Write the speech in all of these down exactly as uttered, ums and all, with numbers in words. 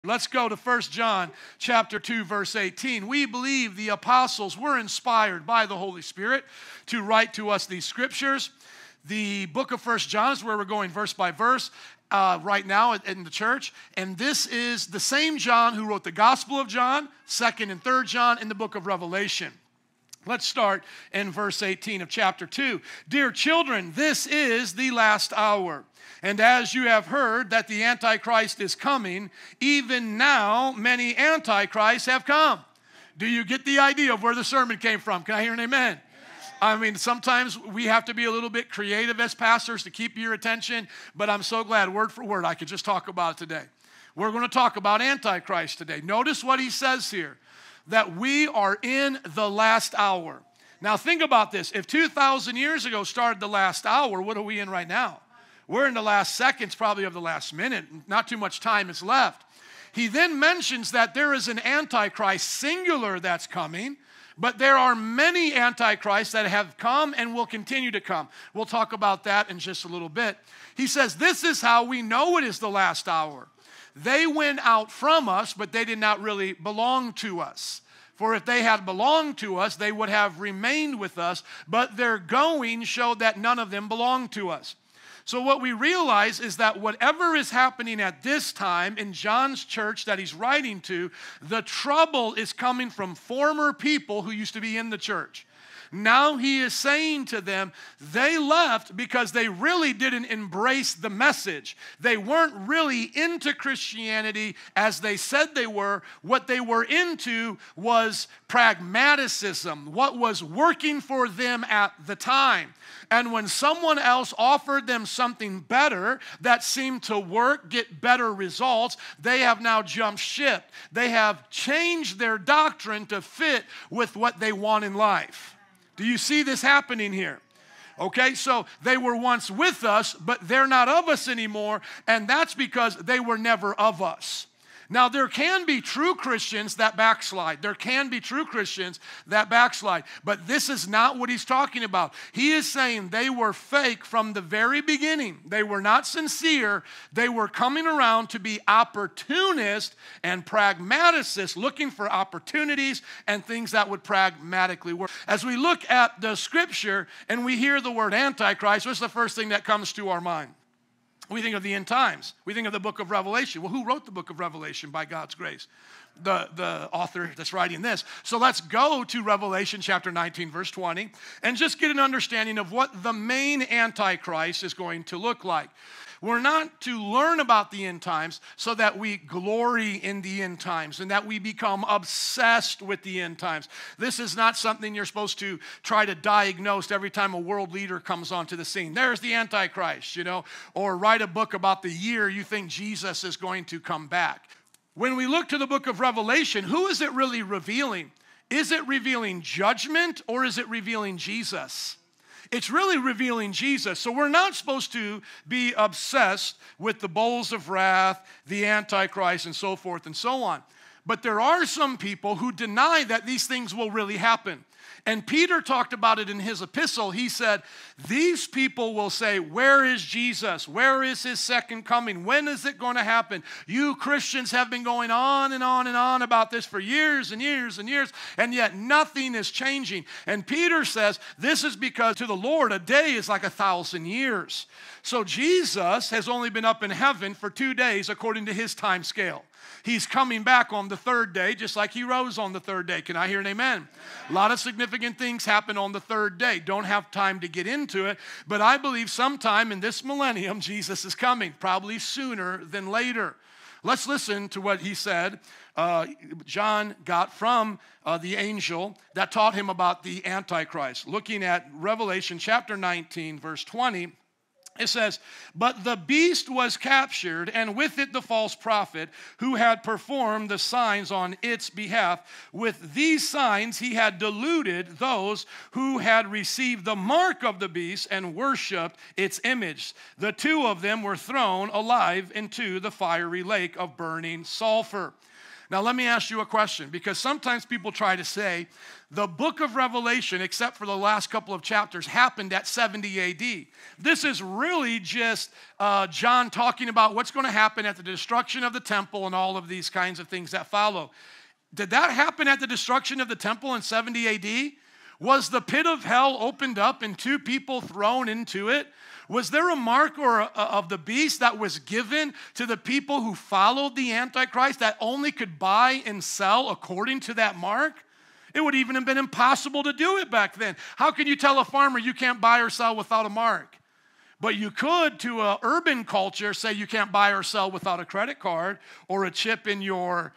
Let's go to First John chapter two, verse eighteen. We believe the apostles were inspired by the Holy Spirit to write to us these scriptures. The book of First John is where we're going verse by verse uh, right now in the church. And this is the same John who wrote the Gospel of John, Second and Third John, in the book of Revelation. Let's start in verse eighteen of chapter two. Dear children, this is the last hour. And as you have heard that the Antichrist is coming, even now many Antichrists have come. Do you get the idea of where the sermon came from? Can I hear an amen? I mean, sometimes we have to be a little bit creative as pastors to keep your attention, but I'm so glad, word for word, I could just talk about it today. We're going to talk about Antichrist today. Notice what he says here, that we are in the last hour. Now think about this. If two thousand years ago started the last hour, what are we in right now? We're in the last seconds, probably of the last minute. Not too much time is left. He then mentions that there is an Antichrist singular that's coming, but there are many Antichrists that have come and will continue to come. We'll talk about that in just a little bit. He says, this is how we know it is the last hour. They went out from us, but they did not really belong to us. For if they had belonged to us, they would have remained with us, but their going showed that none of them belonged to us. So what we realize is that whatever is happening at this time in John's church that he's writing to, the trouble is coming from former people who used to be in the church. Now he is saying to them, they left because they really didn't embrace the message. They weren't really into Christianity as they said they were. What they were into was pragmaticism, what was working for them at the time. And when someone else offered them something better that seemed to work, get better results, they have now jumped ship. They have changed their doctrine to fit with what they want in life. Do you see this happening here? Okay, so they were once with us, but they're not of us anymore, and that's because they were never of us. Now, there can be true Christians that backslide. There can be true Christians that backslide. But this is not what he's talking about. He is saying they were fake from the very beginning. They were not sincere. They were coming around to be opportunists and pragmaticists, looking for opportunities and things that would pragmatically work. As we look at the scripture and we hear the word Antichrist, what's the first thing that comes to our mind? We think of the end times. We think of the book of Revelation. Well, who wrote the book of Revelation by God's grace? The, the author that's writing this. So let's go to Revelation chapter nineteen, verse twenty, and just get an understanding of what the main Antichrist is going to look like. We're not to learn about the end times so that we glory in the end times and that we become obsessed with the end times. This is not something you're supposed to try to diagnose every time a world leader comes onto the scene. There's the Antichrist, you know, or write a book about the year you think Jesus is going to come back. When we look to the book of Revelation, who is it really revealing? Is it revealing judgment or is it revealing Jesus? It's really revealing Jesus. So we're not supposed to be obsessed with the bowls of wrath, the Antichrist, and so forth and so on. But there are some people who deny that these things will really happen. And Peter talked about it in his epistle. He said, these people will say, where is Jesus? Where is his second coming? When is it going to happen? You Christians have been going on and on and on about this for years and years and years, and yet nothing is changing. And Peter says, this is because to the Lord a day is like a thousand years. So Jesus has only been up in heaven for two days according to his time scale. He's coming back on the third day, just like he rose on the third day. Can I hear an amen? A lot of significant things happen on the third day. Don't have time to get into it, but I believe sometime in this millennium, Jesus is coming, probably sooner than later. Let's listen to what he said. Uh, John got from uh, the angel that taught him about the Antichrist. Looking at Revelation chapter nineteen, verse twenty, it says, but the beast was captured, and with it the false prophet, who had performed the signs on its behalf. With these signs he had deluded those who had received the mark of the beast and worshipped its image. The two of them were thrown alive into the fiery lake of burning sulfur. Now, let me ask you a question, because sometimes people try to say the book of Revelation, except for the last couple of chapters, happened at seventy A D. This is really just uh, John talking about what's going to happen at the destruction of the temple and all of these kinds of things that follow. Did that happen at the destruction of the temple in seventy A D? Was the pit of hell opened up and two people thrown into it? Was there a mark or a, of the beast that was given to the people who followed the Antichrist that only could buy and sell according to that mark? It would even have been impossible to do it back then. How can you tell a farmer you can't buy or sell without a mark? But you could, to an urban culture, say you can't buy or sell without a credit card or a chip in your,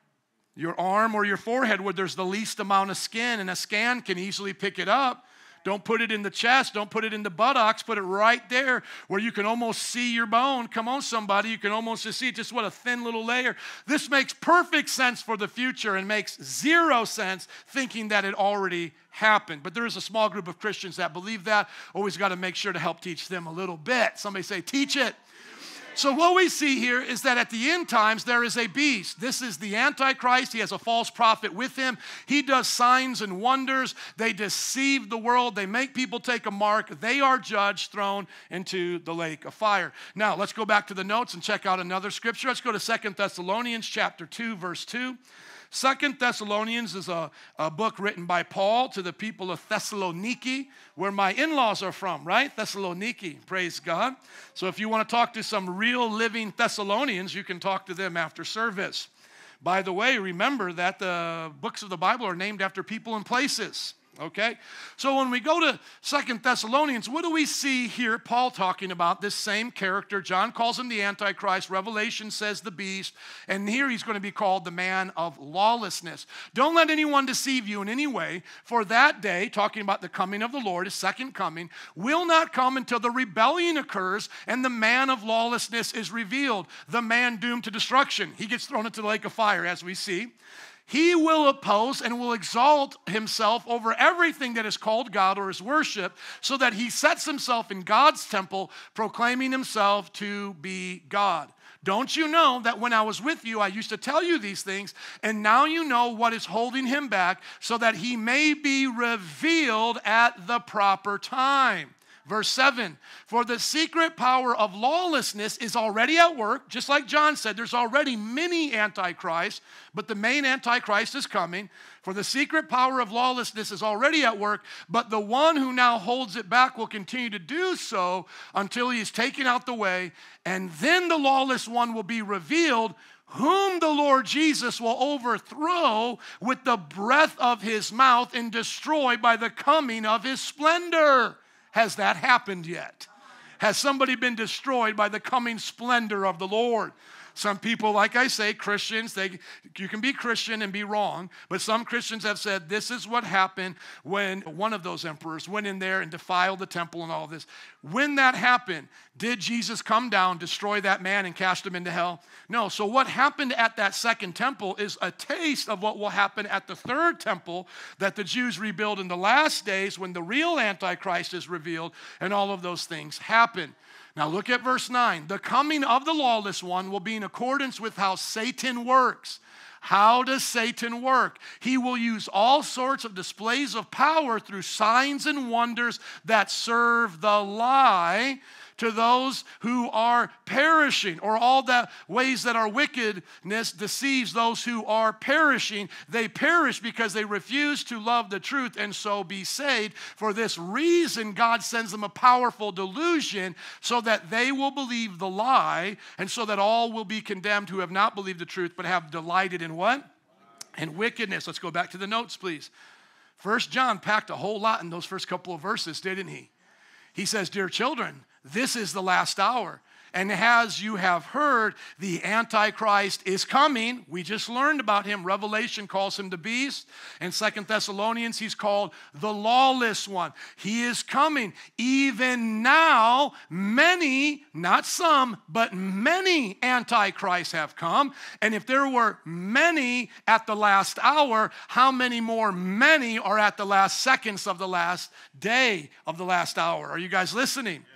your arm or your forehead where there's the least amount of skin, and a scan can easily pick it up. Don't put it in the chest. Don't put it in the buttocks. Put it right there where you can almost see your bone. Come on, somebody. You can almost just see it. Just what a thin little layer. This makes perfect sense for the future and makes zero sense thinking that it already happened. But there is a small group of Christians that believe that. Always got to make sure to help teach them a little bit. Somebody say, teach it. So what we see here is that at the end times, there is a beast. This is the Antichrist. He has a false prophet with him. He does signs and wonders. They deceive the world. They make people take a mark. They are judged, thrown into the lake of fire. Now, let's go back to the notes and check out another scripture. Let's go to Second Thessalonians chapter two, verse two. Second Thessalonians is a, a book written by Paul to the people of Thessaloniki, where my in-laws are from, right? Thessaloniki, praise God. So if you want to talk to some real living Thessalonians, you can talk to them after service. By the way, remember that the books of the Bible are named after people and places. Okay, so when we go to Second Thessalonians, what do we see here? Paul talking about this same character. John calls him the Antichrist. Revelation says the beast. And here he's going to be called the man of lawlessness. Don't let anyone deceive you in any way, for that day, talking about the coming of the Lord, his second coming, will not come until the rebellion occurs and the man of lawlessness is revealed, the man doomed to destruction. He gets thrown into the lake of fire, as we see. He will oppose and will exalt himself over everything that is called God or is worship, so that he sets himself in God's temple, proclaiming himself to be God. Don't you know that when I was with you, I used to tell you these things, and now you know what is holding him back, so that he may be revealed at the proper time. Verse seven, for the secret power of lawlessness is already at work. Just like John said, there's already many antichrists, but the main antichrist is coming. For the secret power of lawlessness is already at work, but the one who now holds it back will continue to do so until he is taken out the way, and then the lawless one will be revealed, whom the Lord Jesus will overthrow with the breath of his mouth and destroy by the coming of his splendor. Has that happened yet? Has somebody been destroyed by the coming splendor of the Lord? Some people, like I say, Christians, they, you can be Christian and be wrong, but some Christians have said this is what happened when one of those emperors went in there and defiled the temple and all this. When that happened, did Jesus come down, destroy that man, and cast him into hell? No. So what happened at that second temple is a taste of what will happen at the third temple that the Jews rebuild in the last days when the real Antichrist is revealed and all of those things happen. Now look at verse nine. The coming of the lawless one will be in accordance with how Satan works. How does Satan work? He will use all sorts of displays of power through signs and wonders that serve the lie to those who are perishing, or all the ways that our wickedness deceives those who are perishing. They perish because they refuse to love the truth and so be saved. For this reason, God sends them a powerful delusion so that they will believe the lie, and so that all will be condemned who have not believed the truth but have delighted in what? In wickedness. Let's go back to the notes, please. First John packed a whole lot in those first couple of verses, didn't he? He says, dear children, this is the last hour. And as you have heard, the Antichrist is coming. We just learned about him. Revelation calls him the beast. In Second Thessalonians, he's called the lawless one. He is coming. Even now, many, not some, but many Antichrists have come. And if there were many at the last hour, how many more many are at the last seconds of the last day of the last hour? Are you guys listening?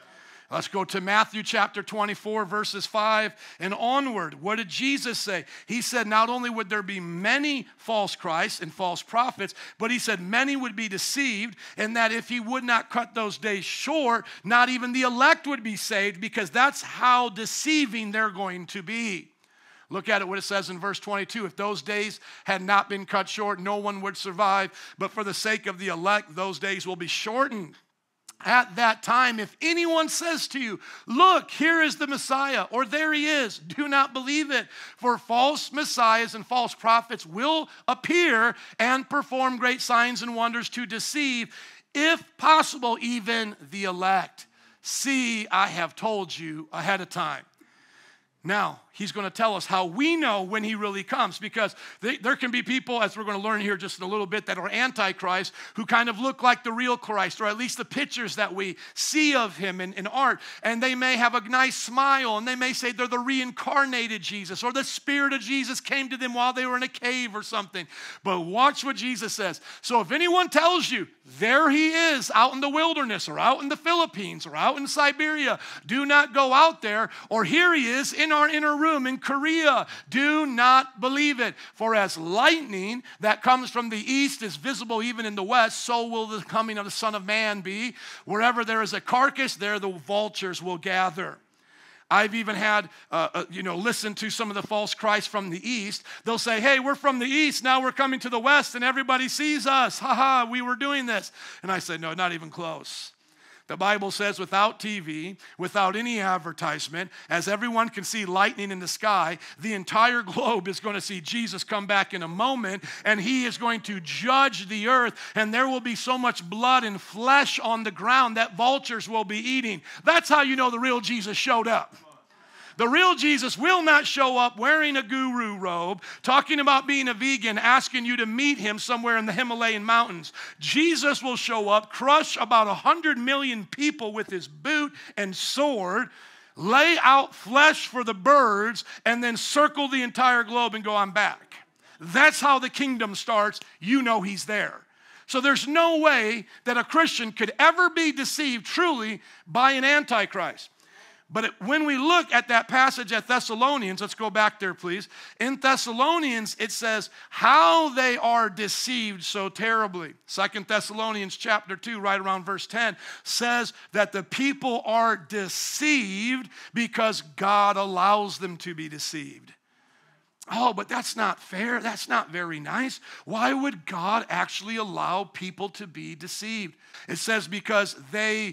Let's go to Matthew chapter twenty-four, verses five and onward. What did Jesus say? He said not only would there be many false Christs and false prophets, but he said many would be deceived, and that if he would not cut those days short, not even the elect would be saved, because that's how deceiving they're going to be. Look at it, what it says in verse twenty-two. If those days had not been cut short, no one would survive. But for the sake of the elect, those days will be shortened. At that time, if anyone says to you, look, here is the Messiah, or there he is, do not believe it. For false messiahs and false prophets will appear and perform great signs and wonders to deceive, if possible, even the elect. See, I have told you ahead of time. Now, he's going to tell us how we know when he really comes, because they, there can be people, as we're going to learn here just in a little bit, that are Antichrist, who kind of look like the real Christ, or at least the pictures that we see of him in, in art, and they may have a nice smile, and they may say they're the reincarnated Jesus, or the Spirit of Jesus came to them while they were in a cave or something. But watch what Jesus says. So if anyone tells you, there he is out in the wilderness, or out in the Philippines, or out in Siberia, do not go out there, or here he is in our inner room in Korea, do not believe it. For as lightning that comes from the east is visible even in the west, so will the coming of the Son of Man be. Wherever there is a carcass, there the vultures will gather. I've even had, uh, uh, you know, listened to some of the false Christs from the east. They'll say, hey, we're from the east, now we're coming to the west, and everybody sees us. Ha ha, we were doing this. And I said, no, not even close. The Bible says without T V, without any advertisement, as everyone can see lightning in the sky, the entire globe is going to see Jesus come back in a moment, and he is going to judge the earth, and there will be so much blood and flesh on the ground that vultures will be eating. That's how you know the real Jesus showed up. The real Jesus will not show up wearing a guru robe, talking about being a vegan, asking you to meet him somewhere in the Himalayan mountains. Jesus will show up, crush about one hundred million people with his boot and sword, lay out flesh for the birds, and then circle the entire globe and go, I'm back. That's how the kingdom starts. You know he's there. So there's no way that a Christian could ever be deceived truly by an Antichrist. But it, when we look at that passage at Thessalonians, let's go back there, please. In Thessalonians, it says how they are deceived so terribly. Second Thessalonians chapter two, right around verse ten, says that the people are deceived because God allows them to be deceived. Oh, but that's not fair. That's not very nice. Why would God actually allow people to be deceived? It says because they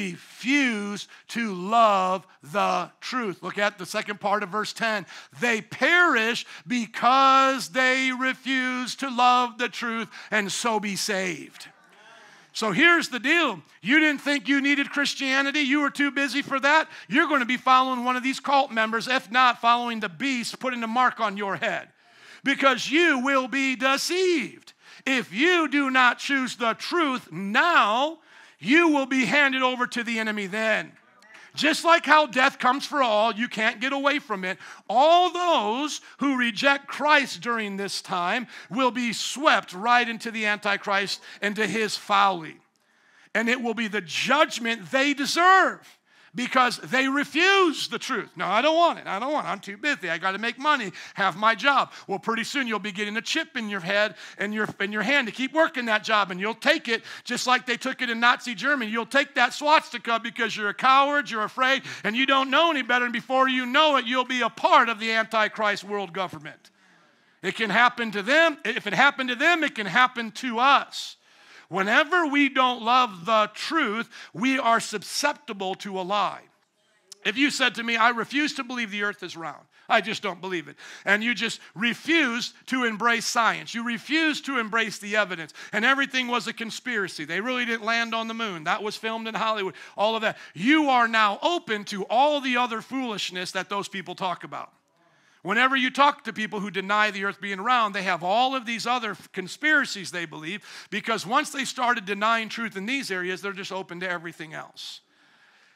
refuse to love the truth. Look at the second part of verse ten. They perish because they refuse to love the truth and so be saved. So here's the deal. You didn't think you needed Christianity. You were too busy for that. You're going to be following one of these cult members, if not following the beast, putting a mark on your head. Because you will be deceived. If you do not choose the truth now, you will be handed over to the enemy then. Just like how death comes for all, you can't get away from it. All those who reject Christ during this time will be swept right into the Antichrist, into his folly. And it will be the judgment they deserve because they refuse the truth. No, I don't want it. I don't want it. I'm too busy. I got to make money, have my job. Well, pretty soon you'll be getting a chip in your head and your, in your hand to keep working that job, and you'll take it just like they took it in Nazi Germany. You'll take that swastika because you're a coward, you're afraid, and you don't know any better, and before you know it, you'll be a part of the Antichrist world government. It can happen to them. If it happened to them, it can happen to us. Whenever we don't love the truth, we are susceptible to a lie. If you said to me, I refuse to believe the earth is round, I just don't believe it, and you just refuse to embrace science, you refuse to embrace the evidence, and everything was a conspiracy, they really didn't land on the moon, that was filmed in Hollywood, all of that, you are now open to all the other foolishness that those people talk about. Whenever you talk to people who deny the earth being round, they have all of these other conspiracies they believe, because once they started denying truth in these areas, they're just open to everything else.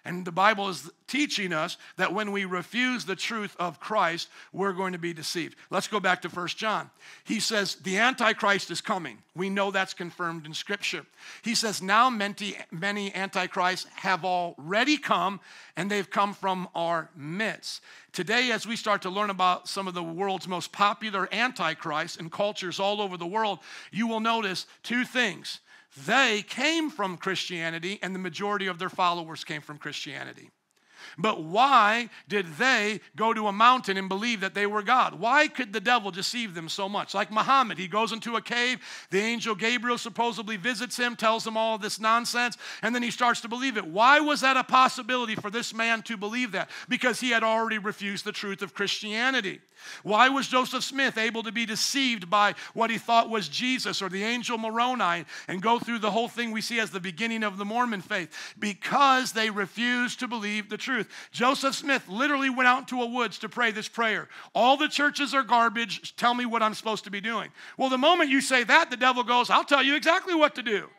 And the Bible is teaching us that when we refuse the truth of Christ, we're going to be deceived. Let's go back to First John. He says, the Antichrist is coming. We know that's confirmed in Scripture. He says, now many, many Antichrists have already come, and they've come from our midst. Today, as we start to learn about some of the world's most popular Antichrists in cultures all over the world, you will notice two things. They came from Christianity, and the majority of their followers came from Christianity. But why did they go to a mountain and believe that they were God? Why could the devil deceive them so much? Like Muhammad, he goes into a cave, the angel Gabriel supposedly visits him, tells him all this nonsense, and then he starts to believe it. Why was that a possibility for this man to believe that? Because he had already refused the truth of Christianity. Why was Joseph Smith able to be deceived by what he thought was Jesus or the angel Moroni and go through the whole thing we see as the beginning of the Mormon faith? Because they refused to believe the truth. Joseph Smith literally went out into a woods to pray this prayer. All the churches are garbage. Tell me what I'm supposed to be doing. Well, the moment you say that, the devil goes, I'll tell you exactly what to do.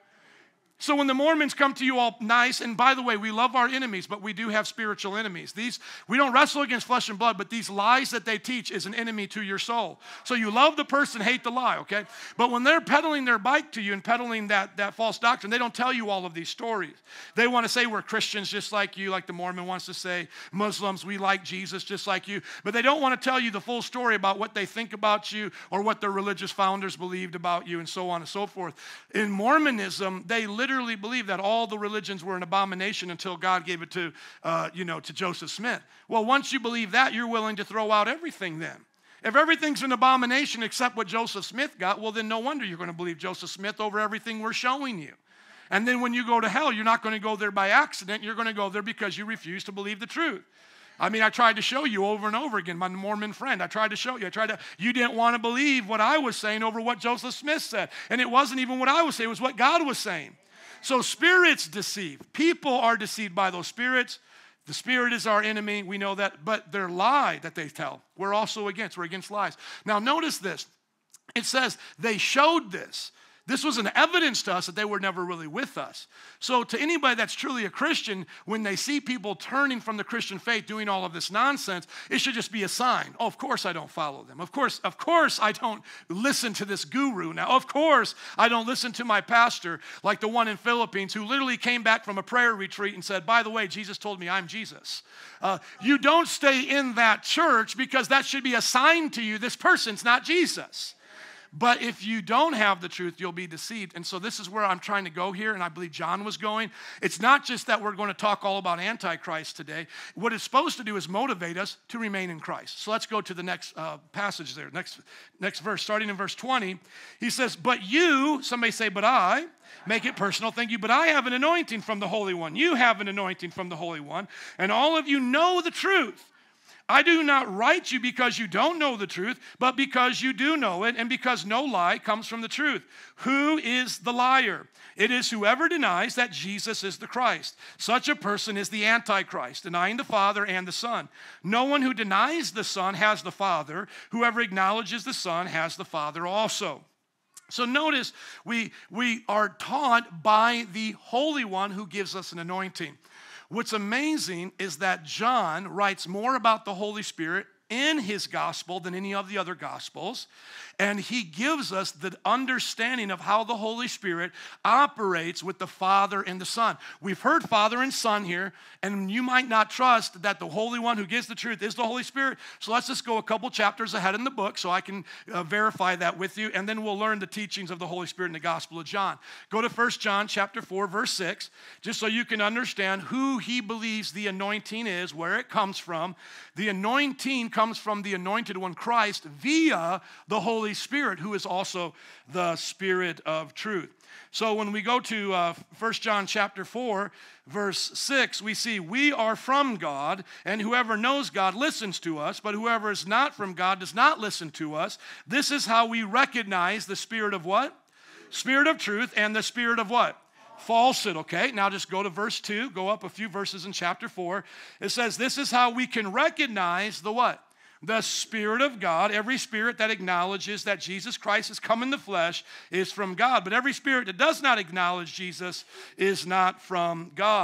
So when the Mormons come to you all nice, and by the way, we love our enemies, but we do have spiritual enemies. These, we don't wrestle against flesh and blood, but these lies that they teach is an enemy to your soul. So you love the person, hate the lie, okay? But when they're peddling their bike to you and peddling that, that false doctrine, they don't tell you all of these stories. They want to say we're Christians just like you, like the Mormon wants to say. Muslims, we like Jesus just like you. But they don't want to tell you the full story about what they think about you or what their religious founders believed about you and so on and so forth. In Mormonism, they literally literally believe that all the religions were an abomination until God gave it to, uh, you know, to Joseph Smith. Well, once you believe that, you're willing to throw out everything then. If everything's an abomination except what Joseph Smith got, well, then no wonder you're going to believe Joseph Smith over everything we're showing you. And then when you go to hell, you're not going to go there by accident. You're going to go there because you refuse to believe the truth. I mean, I tried to show you over and over again, my Mormon friend. I tried to show you. I tried to, you didn't want to believe what I was saying over what Joseph Smith said. And it wasn't even what I was saying. It was what God was saying. So spirits deceive. People are deceived by those spirits. The spirit is our enemy. We know that. But their lie that they tell, we're also against. We're against lies. Now, notice this. It says they showed this. This was an evidence to us that they were never really with us. So to anybody that's truly a Christian, when they see people turning from the Christian faith, doing all of this nonsense, it should just be a sign. Oh, of course I don't follow them. Of course, of course I don't listen to this guru now. Of course I don't listen to my pastor like the one in Philippines who literally came back from a prayer retreat and said, by the way, Jesus told me I'm Jesus. Uh, you don't stay in that church because that should be a sign to you this person's not Jesus. But if you don't have the truth, you'll be deceived. And so this is where I'm trying to go here, and I believe John was going. It's not just that we're going to talk all about Antichrist today. What it's supposed to do is motivate us to remain in Christ. So let's go to the next uh, passage there, next, next verse. Starting in verse twenty, he says, but you, somebody say, but I, make it personal, thank you, but I have an anointing from the Holy One. You have an anointing from the Holy One, and all of you know the truth. I do not write you because you don't know the truth, but because you do know it, and because no lie comes from the truth. Who is the liar? It is whoever denies that Jesus is the Christ. Such a person is the Antichrist, denying the Father and the Son. No one who denies the Son has the Father. Whoever acknowledges the Son has the Father also. So notice we, we are taught by the Holy One who gives us an anointing. What's amazing is that John writes more about the Holy Spirit in his gospel than any of the other gospels. And he gives us the understanding of how the Holy Spirit operates with the Father and the Son. We've heard Father and Son here, and you might not trust that the Holy One who gives the truth is the Holy Spirit. So let's just go a couple chapters ahead in the book so I can uh, verify that with you, and then we'll learn the teachings of the Holy Spirit in the Gospel of John. Go to First John chapter four, verse six, just so you can understand who he believes the anointing is, where it comes from. The anointing comes from the anointed one, Christ, via the Holy Spirit, who is also the Spirit of truth. So when we go to uh, First John chapter four, verse six, we see, we are from God, and whoever knows God listens to us, but whoever is not from God does not listen to us. This is how we recognize the spirit of what? Spirit of truth and the spirit of what? Falsehood, okay? Now just go to verse two, go up a few verses in chapter four. It says, this is how we can recognize the what? The Spirit of God. Every spirit that acknowledges that Jesus Christ has come in the flesh is from God. But every spirit that does not acknowledge Jesus is not from God.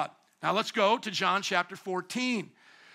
Now let's go to John chapter fourteen.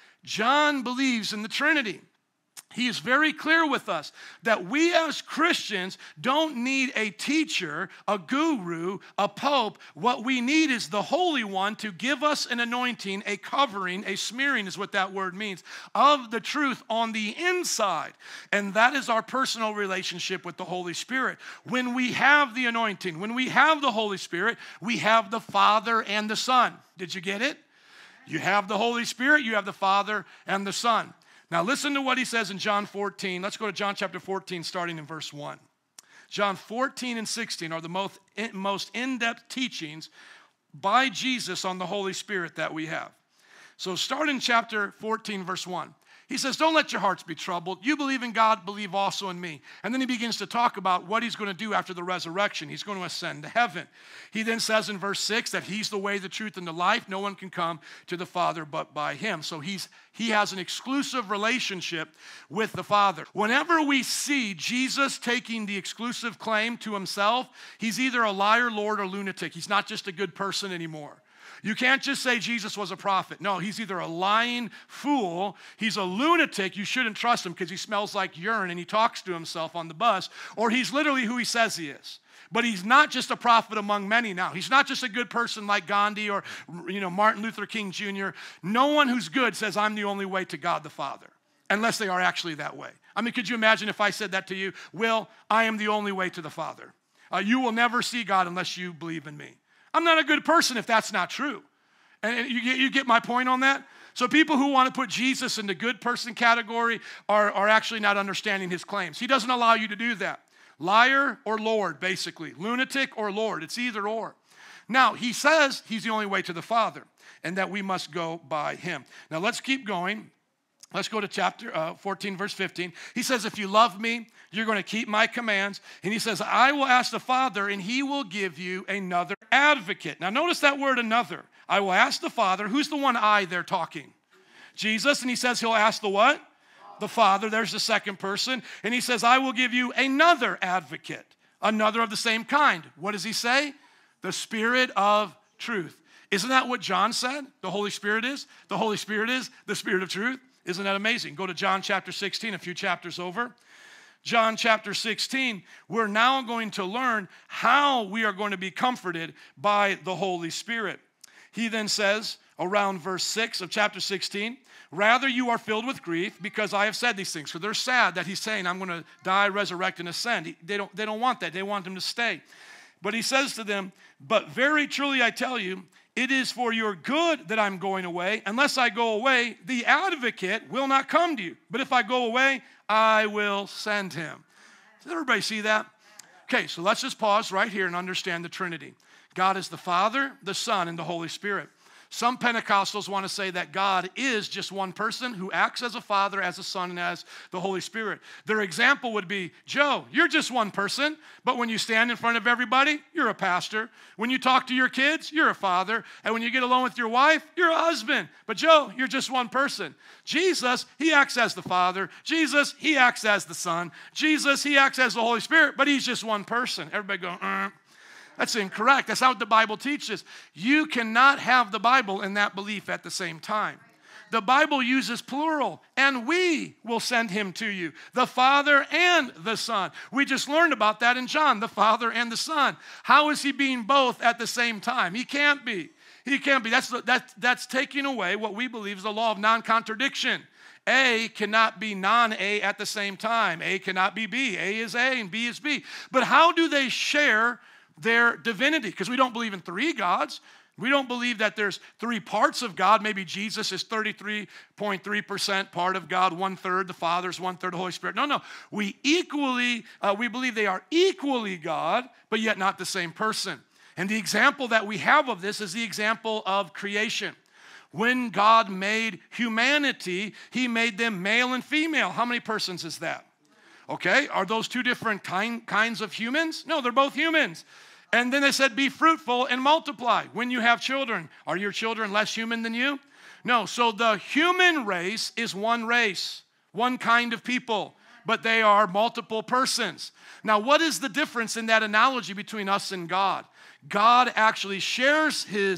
John believes in the Trinity. He is very clear with us that we as Christians don't need a teacher, a guru, a pope. What we need is the Holy One to give us an anointing, a covering, a smearing is what that word means, of the truth on the inside. And that is our personal relationship with the Holy Spirit. When we have the anointing, when we have the Holy Spirit, we have the Father and the Son. Did you get it? You have the Holy Spirit, you have the Father and the Son. Now listen to what he says in John fourteen. Let's go to John chapter fourteen, starting in verse one. John fourteen and sixteen are the most, most in-depth teachings by Jesus on the Holy Spirit that we have. So start in chapter fourteen, verse one. He says, don't let your hearts be troubled. You believe in God, believe also in me. And then he begins to talk about what he's going to do after the resurrection. He's going to ascend to heaven. He then says in verse six that he's the way, the truth, and the life. No one can come to the Father but by him. So he's, he has an exclusive relationship with the Father. Whenever we see Jesus taking the exclusive claim to himself, he's either a liar, Lord, or lunatic. He's not just a good person anymore. You can't just say Jesus was a prophet. No, he's either a lying fool, he's a lunatic, you shouldn't trust him because he smells like urine and he talks to himself on the bus, or he's literally who he says he is. But he's not just a prophet among many now. He's not just a good person like Gandhi or you know, Martin Luther King Junior No one who's good says, I'm the only way to God the Father, unless they are actually that way. I mean, could you imagine if I said that to you? Will, I am the only way to the Father. Uh, you will never see God unless you believe in me. I'm not a good person if that's not true. And you get, you get my point on that? So people who want to put Jesus in the good person category are, are actually not understanding his claims. He doesn't allow you to do that. Liar or Lord, basically. Lunatic or Lord. It's either or. Now, he says he's the only way to the Father and that we must go by him. Now, let's keep going. Let's go to chapter uh, fourteen, verse fifteen. He says, if you love me, you're going to keep my commands. And he says, I will ask the Father, and he will give you another advocate. Now, notice that word another. I will ask the Father. Who's the one I there talking? Jesus. And he says he'll ask the what? The Father. There's the second person. And he says, I will give you another advocate, another of the same kind. What does he say? The Spirit of truth. Isn't that what John said? The Holy Spirit is? The Holy Spirit is the Spirit of truth. Isn't that amazing? Go to John chapter sixteen, a few chapters over. John chapter sixteen, we're now going to learn how we are going to be comforted by the Holy Spirit. He then says, around verse six of chapter sixteen, rather you are filled with grief because I have said these things. So they're sad that he's saying, I'm going to die, resurrect, and ascend. He, they, don't, they don't want that. They want him to stay. But he says to them, but very truly I tell you, it is for your good that I'm going away. Unless I go away, the advocate will not come to you. But if I go away, I will send him. Does everybody see that? Okay, so let's just pause right here and understand the Trinity. God is the Father, the Son, and the Holy Spirit. Some Pentecostals want to say that God is just one person who acts as a Father, as a Son, and as the Holy Spirit. Their example would be, Joe, you're just one person, but when you stand in front of everybody, you're a pastor. When you talk to your kids, you're a father. And when you get alone with your wife, you're a husband. But Joe, you're just one person. Jesus, he acts as the Father. Jesus, he acts as the Son. Jesus, he acts as the Holy Spirit, but he's just one person. Everybody go, uh. That's incorrect. That's not what the Bible teaches. You cannot have the Bible and that belief at the same time. The Bible uses plural, and we will send him to you, the Father and the Son. We just learned about that in John, the Father and the Son. How is he being both at the same time? He can't be. He can't be. That's, that, that's taking away what we believe is the law of non-contradiction. A cannot be non-A at the same time. A cannot be B. A is A and B is B. But how do they share their divinity? Because we don't believe in three gods. We don't believe that there's three parts of God. Maybe Jesus is thirty-three point three percent part of God, one-third, the Father's one-third, the Holy Spirit. No, no. We equally, uh, we believe they are equally God, but yet not the same person. And the example that we have of this is the example of creation. When God made humanity, he made them male and female. How many persons is that? Okay, are those two different kind, kinds of humans? No, they're both humans. And then they said, be fruitful and multiply. When you have children, are your children less human than you? No, so the human race is one race, one kind of people, but they are multiple persons. Now, what is the difference in that analogy between us and God? God actually shares his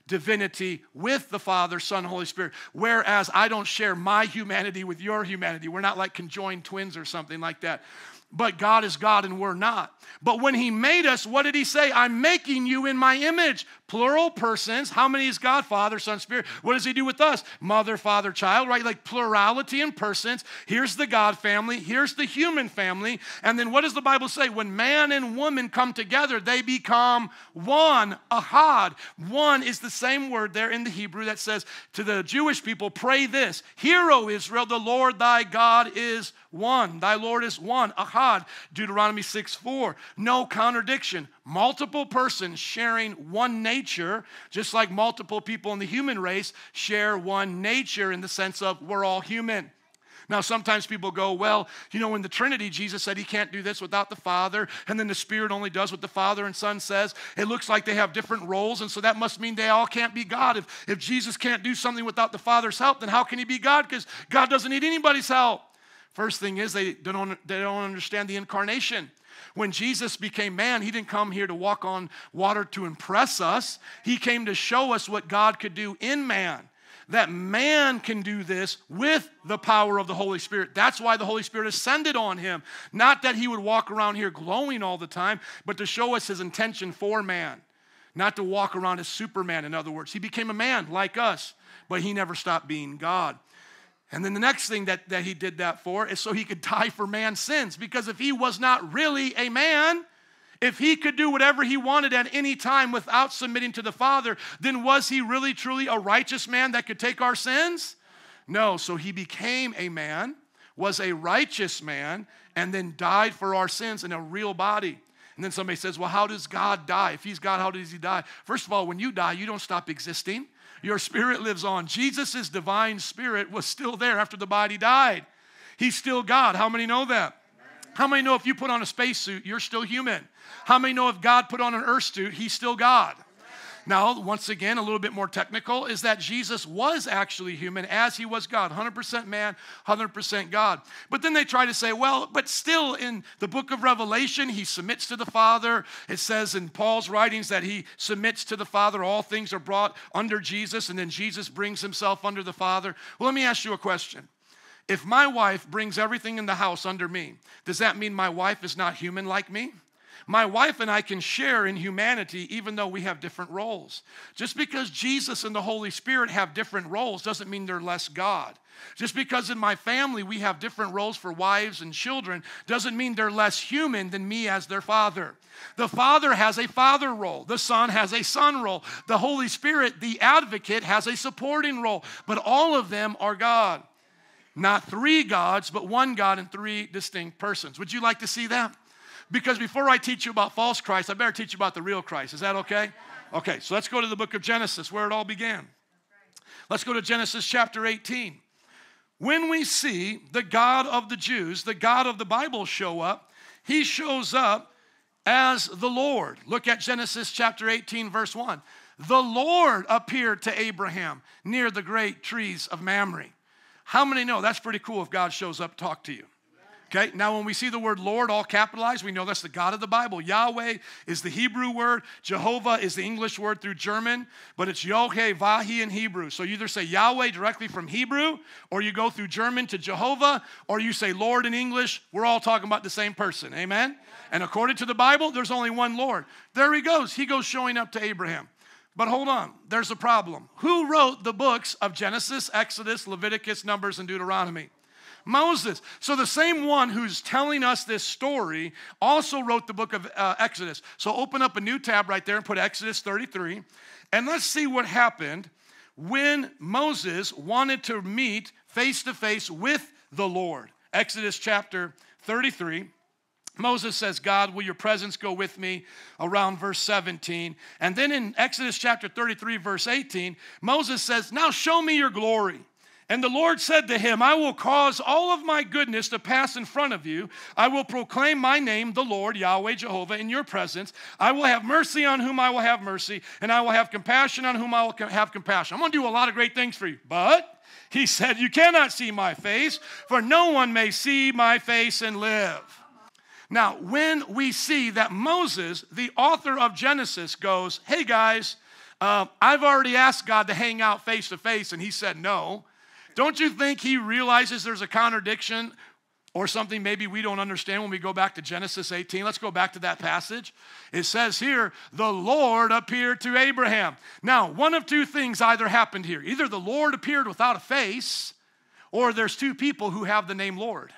divinity with the Father, Son, Holy Spirit. Whereas I don't share my humanity with your humanity. We're not like conjoined twins or something like that. But God is God and we're not. But when he made us, what did he say? I'm making you in my image. Plural persons. How many is God? Father, Son, Spirit. What does he do with us? Mother, father, child, right? Like plurality in persons. Here's the God family. Here's the human family. And then what does the Bible say? When man and woman come together, they become one, ahad. One is the same word there in the Hebrew that says to the Jewish people, pray this. Hear, O Israel, the Lord thy God is one. Thy Lord is one, ahad. Deuteronomy six four. No contradiction. Multiple persons sharing one nature, just like multiple people in the human race share one nature in the sense of we're all human. Now, sometimes people go, well, you know, in the Trinity, Jesus said he can't do this without the Father, and then the Spirit only does what the Father and Son says. It looks like they have different roles, and so that must mean they all can't be God. If, if Jesus can't do something without the Father's help, then how can he be God? Because God doesn't need anybody's help. First thing is they don't, they don't understand the incarnation. When Jesus became man, he didn't come here to walk on water to impress us. He came to show us what God could do in man. That man can do this with the power of the Holy Spirit. That's why the Holy Spirit ascended on him. Not that he would walk around here glowing all the time, but to show us his intention for man. Not to walk around as Superman, in other words. He became a man like us, but he never stopped being God. And then the next thing that, that he did that for is so he could die for man's sins. Because if he was not really a man, if he could do whatever he wanted at any time without submitting to the Father, then was he really truly a righteous man that could take our sins? No, so he became a man, was a righteous man, and then died for our sins in a real body. And then somebody says, well, how does God die? If he's God, how does he die? First of all, when you die, you don't stop existing. Your spirit lives on. Jesus' divine spirit was still there after the body died. He's still God. How many know that? How many know if you put on a spacesuit, you're still human? How many know if God put on an earth suit, he's still God? Now, once again, a little bit more technical, is that Jesus was actually human as he was God, one hundred percent man, one hundred percent God. But then they try to say, well, but still in the book of Revelation, he submits to the Father. It says in Paul's writings that he submits to the Father. All things are brought under Jesus, and then Jesus brings himself under the Father. Well, let me ask you a question. If my wife brings everything in the house under me, does that mean my wife is not human like me? My wife and I can share in humanity even though we have different roles. Just because Jesus and the Holy Spirit have different roles doesn't mean they're less God. Just because in my family we have different roles for wives and children doesn't mean they're less human than me as their father. The Father has a father role. The Son has a son role. The Holy Spirit, the advocate, has a supporting role. But all of them are God. Not three gods, but one God in three distinct persons. Would you like to see that? Because before I teach you about false Christ, I better teach you about the real Christ. Is that okay? Okay, so let's go to the book of Genesis, where it all began. Let's go to Genesis chapter eighteen. When we see the God of the Jews, the God of the Bible show up, he shows up as the Lord. Look at Genesis chapter eighteen, verse one. The Lord appeared to Abraham near the great trees of Mamre. How many know that's pretty cool if God shows up to talk to you? Okay, now when we see the word Lord all capitalized, we know that's the God of the Bible. Yahweh is the Hebrew word. Jehovah is the English word through German, but it's Yod-Heh-Vah-He in Hebrew. So you either say Yahweh directly from Hebrew, or you go through German to Jehovah, or you say Lord in English. We're all talking about the same person, amen? And according to the Bible, there's only one Lord. There he goes. He goes showing up to Abraham. But hold on, there's a problem. Who wrote the books of Genesis, Exodus, Leviticus, Numbers, and Deuteronomy? Moses. So the same one who's telling us this story also wrote the book of uh, Exodus. So open up a new tab right there and put Exodus thirty-three. And let's see what happened when Moses wanted to meet face to face with the Lord. Exodus chapter thirty-three. Moses says, God, will your presence go with me, around verse seventeen. And then in Exodus chapter thirty-three, verse eighteen, Moses says, now show me your glory. And the Lord said to him, I will cause all of my goodness to pass in front of you. I will proclaim my name, the Lord, Yahweh, Jehovah, in your presence. I will have mercy on whom I will have mercy, and I will have compassion on whom I will have compassion. I'm going to do a lot of great things for you. But he said, you cannot see my face, for no one may see my face and live. Now, when we see that Moses, the author of Genesis, goes, hey guys, Uh, I've already asked God to hang out face to face, and he said no. Don't you think he realizes there's a contradiction or something maybe we don't understand when we go back to Genesis eighteen? Let's go back to that passage. It says here, the Lord appeared to Abraham. Now, one of two things either happened here. Either the Lord appeared without a face, or there's two people who have the name Lord.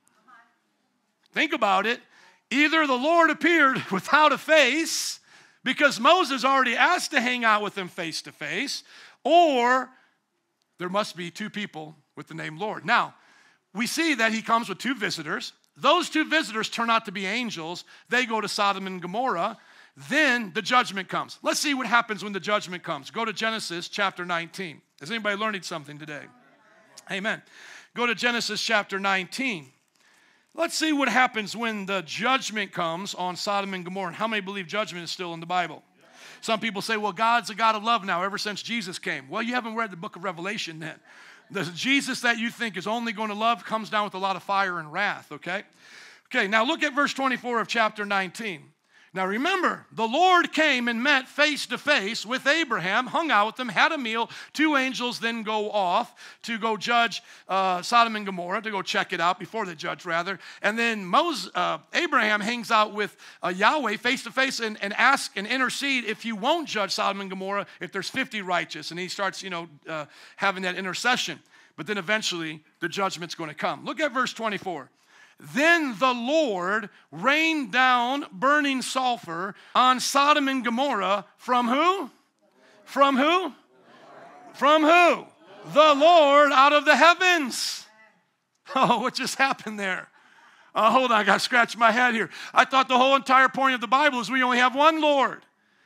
Think about it. Either the Lord appeared without a face, because Moses already asked to hang out with him face to face, or there must be two people with the name Lord. Now, we see that he comes with two visitors. Those two visitors turn out to be angels. They go to Sodom and Gomorrah. Then the judgment comes. Let's see what happens when the judgment comes. Go to Genesis chapter nineteen. Is anybody learning something today? Amen. Go to Genesis chapter nineteen. Let's see what happens when the judgment comes on Sodom and Gomorrah. How many believe judgment is still in the Bible? Some people say, well, God's a God of love now ever since Jesus came. Well, you haven't read the book of Revelation then. The Jesus that you think is only going to love comes down with a lot of fire and wrath, okay? Okay, now look at verse twenty-four of chapter nineteen. Now remember, the Lord came and met face to face with Abraham, hung out with him, had a meal. Two angels then go off to go judge uh, Sodom and Gomorrah, to go check it out before they judge, rather. And then Moses, uh, Abraham hangs out with uh, Yahweh face to face and, and asks and intercede if you won't judge Sodom and Gomorrah if there's fifty righteous. And he starts, you know, uh, having that intercession. But then eventually the judgment's going to come. Look at verse twenty-four. Then the Lord rained down burning sulfur on Sodom and Gomorrah from who? From who? From who? The Lord out of the heavens. Oh, what just happened there? Uh, hold on, I got to scratch my head here. I thought the whole entire point of the Bible is we only have one Lord.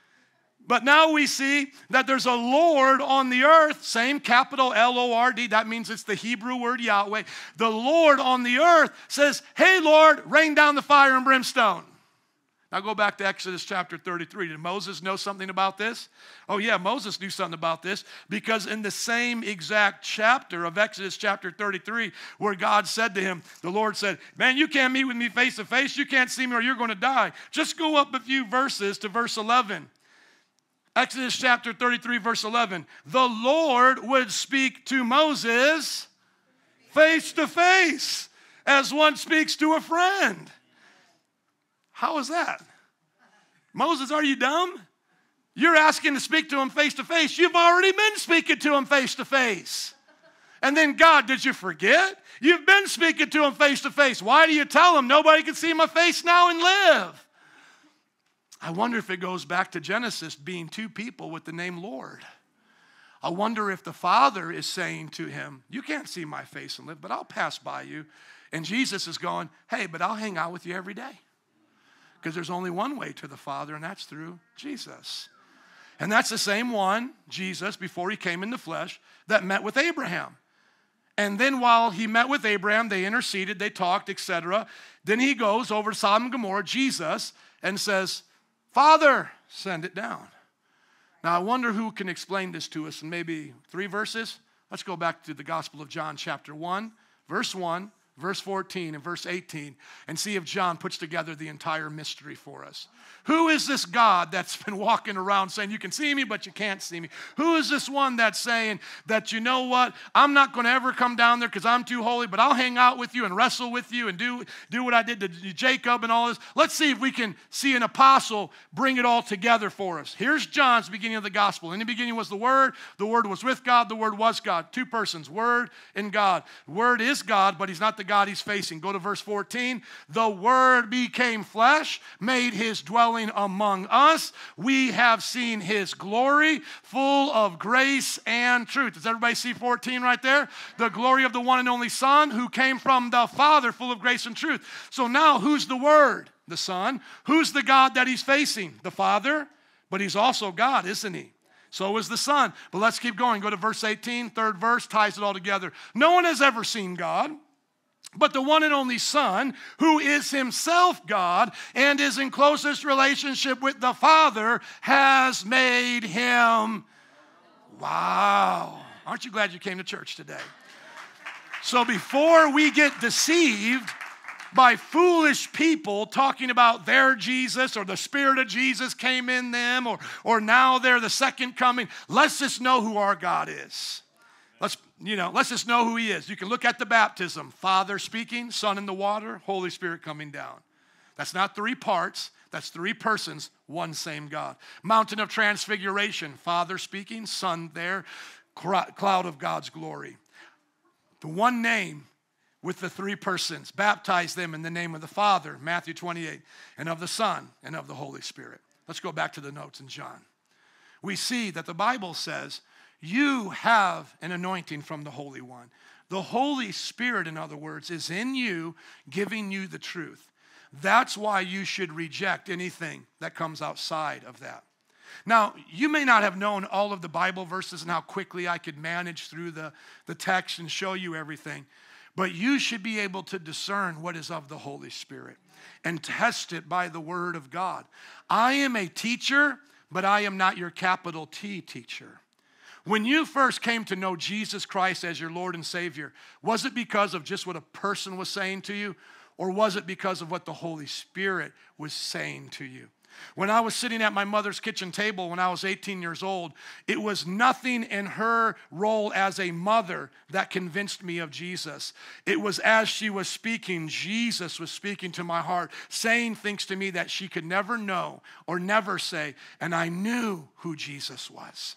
But now we see that there's a Lord on the earth, same capital L O R D, that means it's the Hebrew word Yahweh. The Lord on the earth says, hey Lord, rain down the fire and brimstone. Now go back to Exodus chapter thirty-three. Did Moses know something about this? Oh yeah, Moses knew something about this, because in the same exact chapter of Exodus chapter thirty-three, where God said to him, the Lord said, man, you can't meet with me face to face. You can't see me or you're going to die. Just go up a few verses to verse eleven. Exodus chapter thirty-three, verse eleven. The Lord would speak to Moses face to face as one speaks to a friend. How is that? Moses, are you dumb? You're asking to speak to him face to face. You've already been speaking to him face to face. And then God, did you forget? You've been speaking to him face to face. Why do you tell him nobody can see my face now and live? I wonder if it goes back to Genesis being two people with the name Lord. I wonder if the Father is saying to him, you can't see my face and live, but I'll pass by you. And Jesus is going, hey, but I'll hang out with you every day. Because there's only one way to the Father, and that's through Jesus. And that's the same one, Jesus, before he came in the flesh, that met with Abraham. And then while he met with Abraham, they interceded, they talked, et cetera. Then he goes over to Sodom and Gomorrah, Jesus, and says, Father, send it down. Now, I wonder who can explain this to us in maybe three verses. Let's go back to the Gospel of John, chapter one, verse one, verse fourteen, and verse eighteen, and see if John puts together the entire mystery for us. Who is this God that's been walking around saying, you can see me, but you can't see me? Who is this one that's saying that, you know what, I'm not going to ever come down there because I'm too holy, but I'll hang out with you and wrestle with you and do, do what I did to Jacob and all this. Let's see if we can see an apostle bring it all together for us. Here's John's beginning of the gospel. In the beginning was the Word. The Word was with God. The Word was God. Two persons, Word and God. Word is God, but he's not the God he's facing. Go to verse fourteen. The Word became flesh, made his dwelling among us. We have seen his glory, full of grace and truth. Does everybody see fourteen right there? The glory of the one and only Son who came from the Father, full of grace and truth. So now who's the Word? The Son. Who's the God that he's facing? The Father. But he's also God, isn't he? So is the Son. But let's keep going. Go to verse eighteen, third verse, ties it all together. No one has ever seen God, but the one and only Son, who is himself God and is in closest relationship with the Father, has made him. Wow. Aren't you glad you came to church today? So before we get deceived by foolish people talking about their Jesus or the Spirit of Jesus came in them or, or now they're the second coming. Let's just know who our God is. Let's, you know, let's just know who he is. You can look at the baptism. Father speaking, Son in the water, Holy Spirit coming down. That's not three parts. That's three persons, one same God. Mountain of Transfiguration. Father speaking, Son there, cloud of God's glory. The one name with the three persons. Baptize them in the name of the Father, Matthew twenty-eight, and of the Son, and of the Holy Spirit. Let's go back to the notes in John. We see that the Bible says, you have an anointing from the Holy One. The Holy Spirit, in other words, is in you, giving you the truth. That's why you should reject anything that comes outside of that. Now, you may not have known all of the Bible verses and how quickly I could manage through the, the text and show you everything, but you should be able to discern what is of the Holy Spirit and test it by the Word of God. I am a teacher, but I am not your capital T teacher. When you first came to know Jesus Christ as your Lord and Savior, was it because of just what a person was saying to you, or was it because of what the Holy Spirit was saying to you? When I was sitting at my mother's kitchen table when I was eighteen years old, it was nothing in her role as a mother that convinced me of Jesus. It was as she was speaking, Jesus was speaking to my heart, saying things to me that she could never know or never say, and I knew who Jesus was.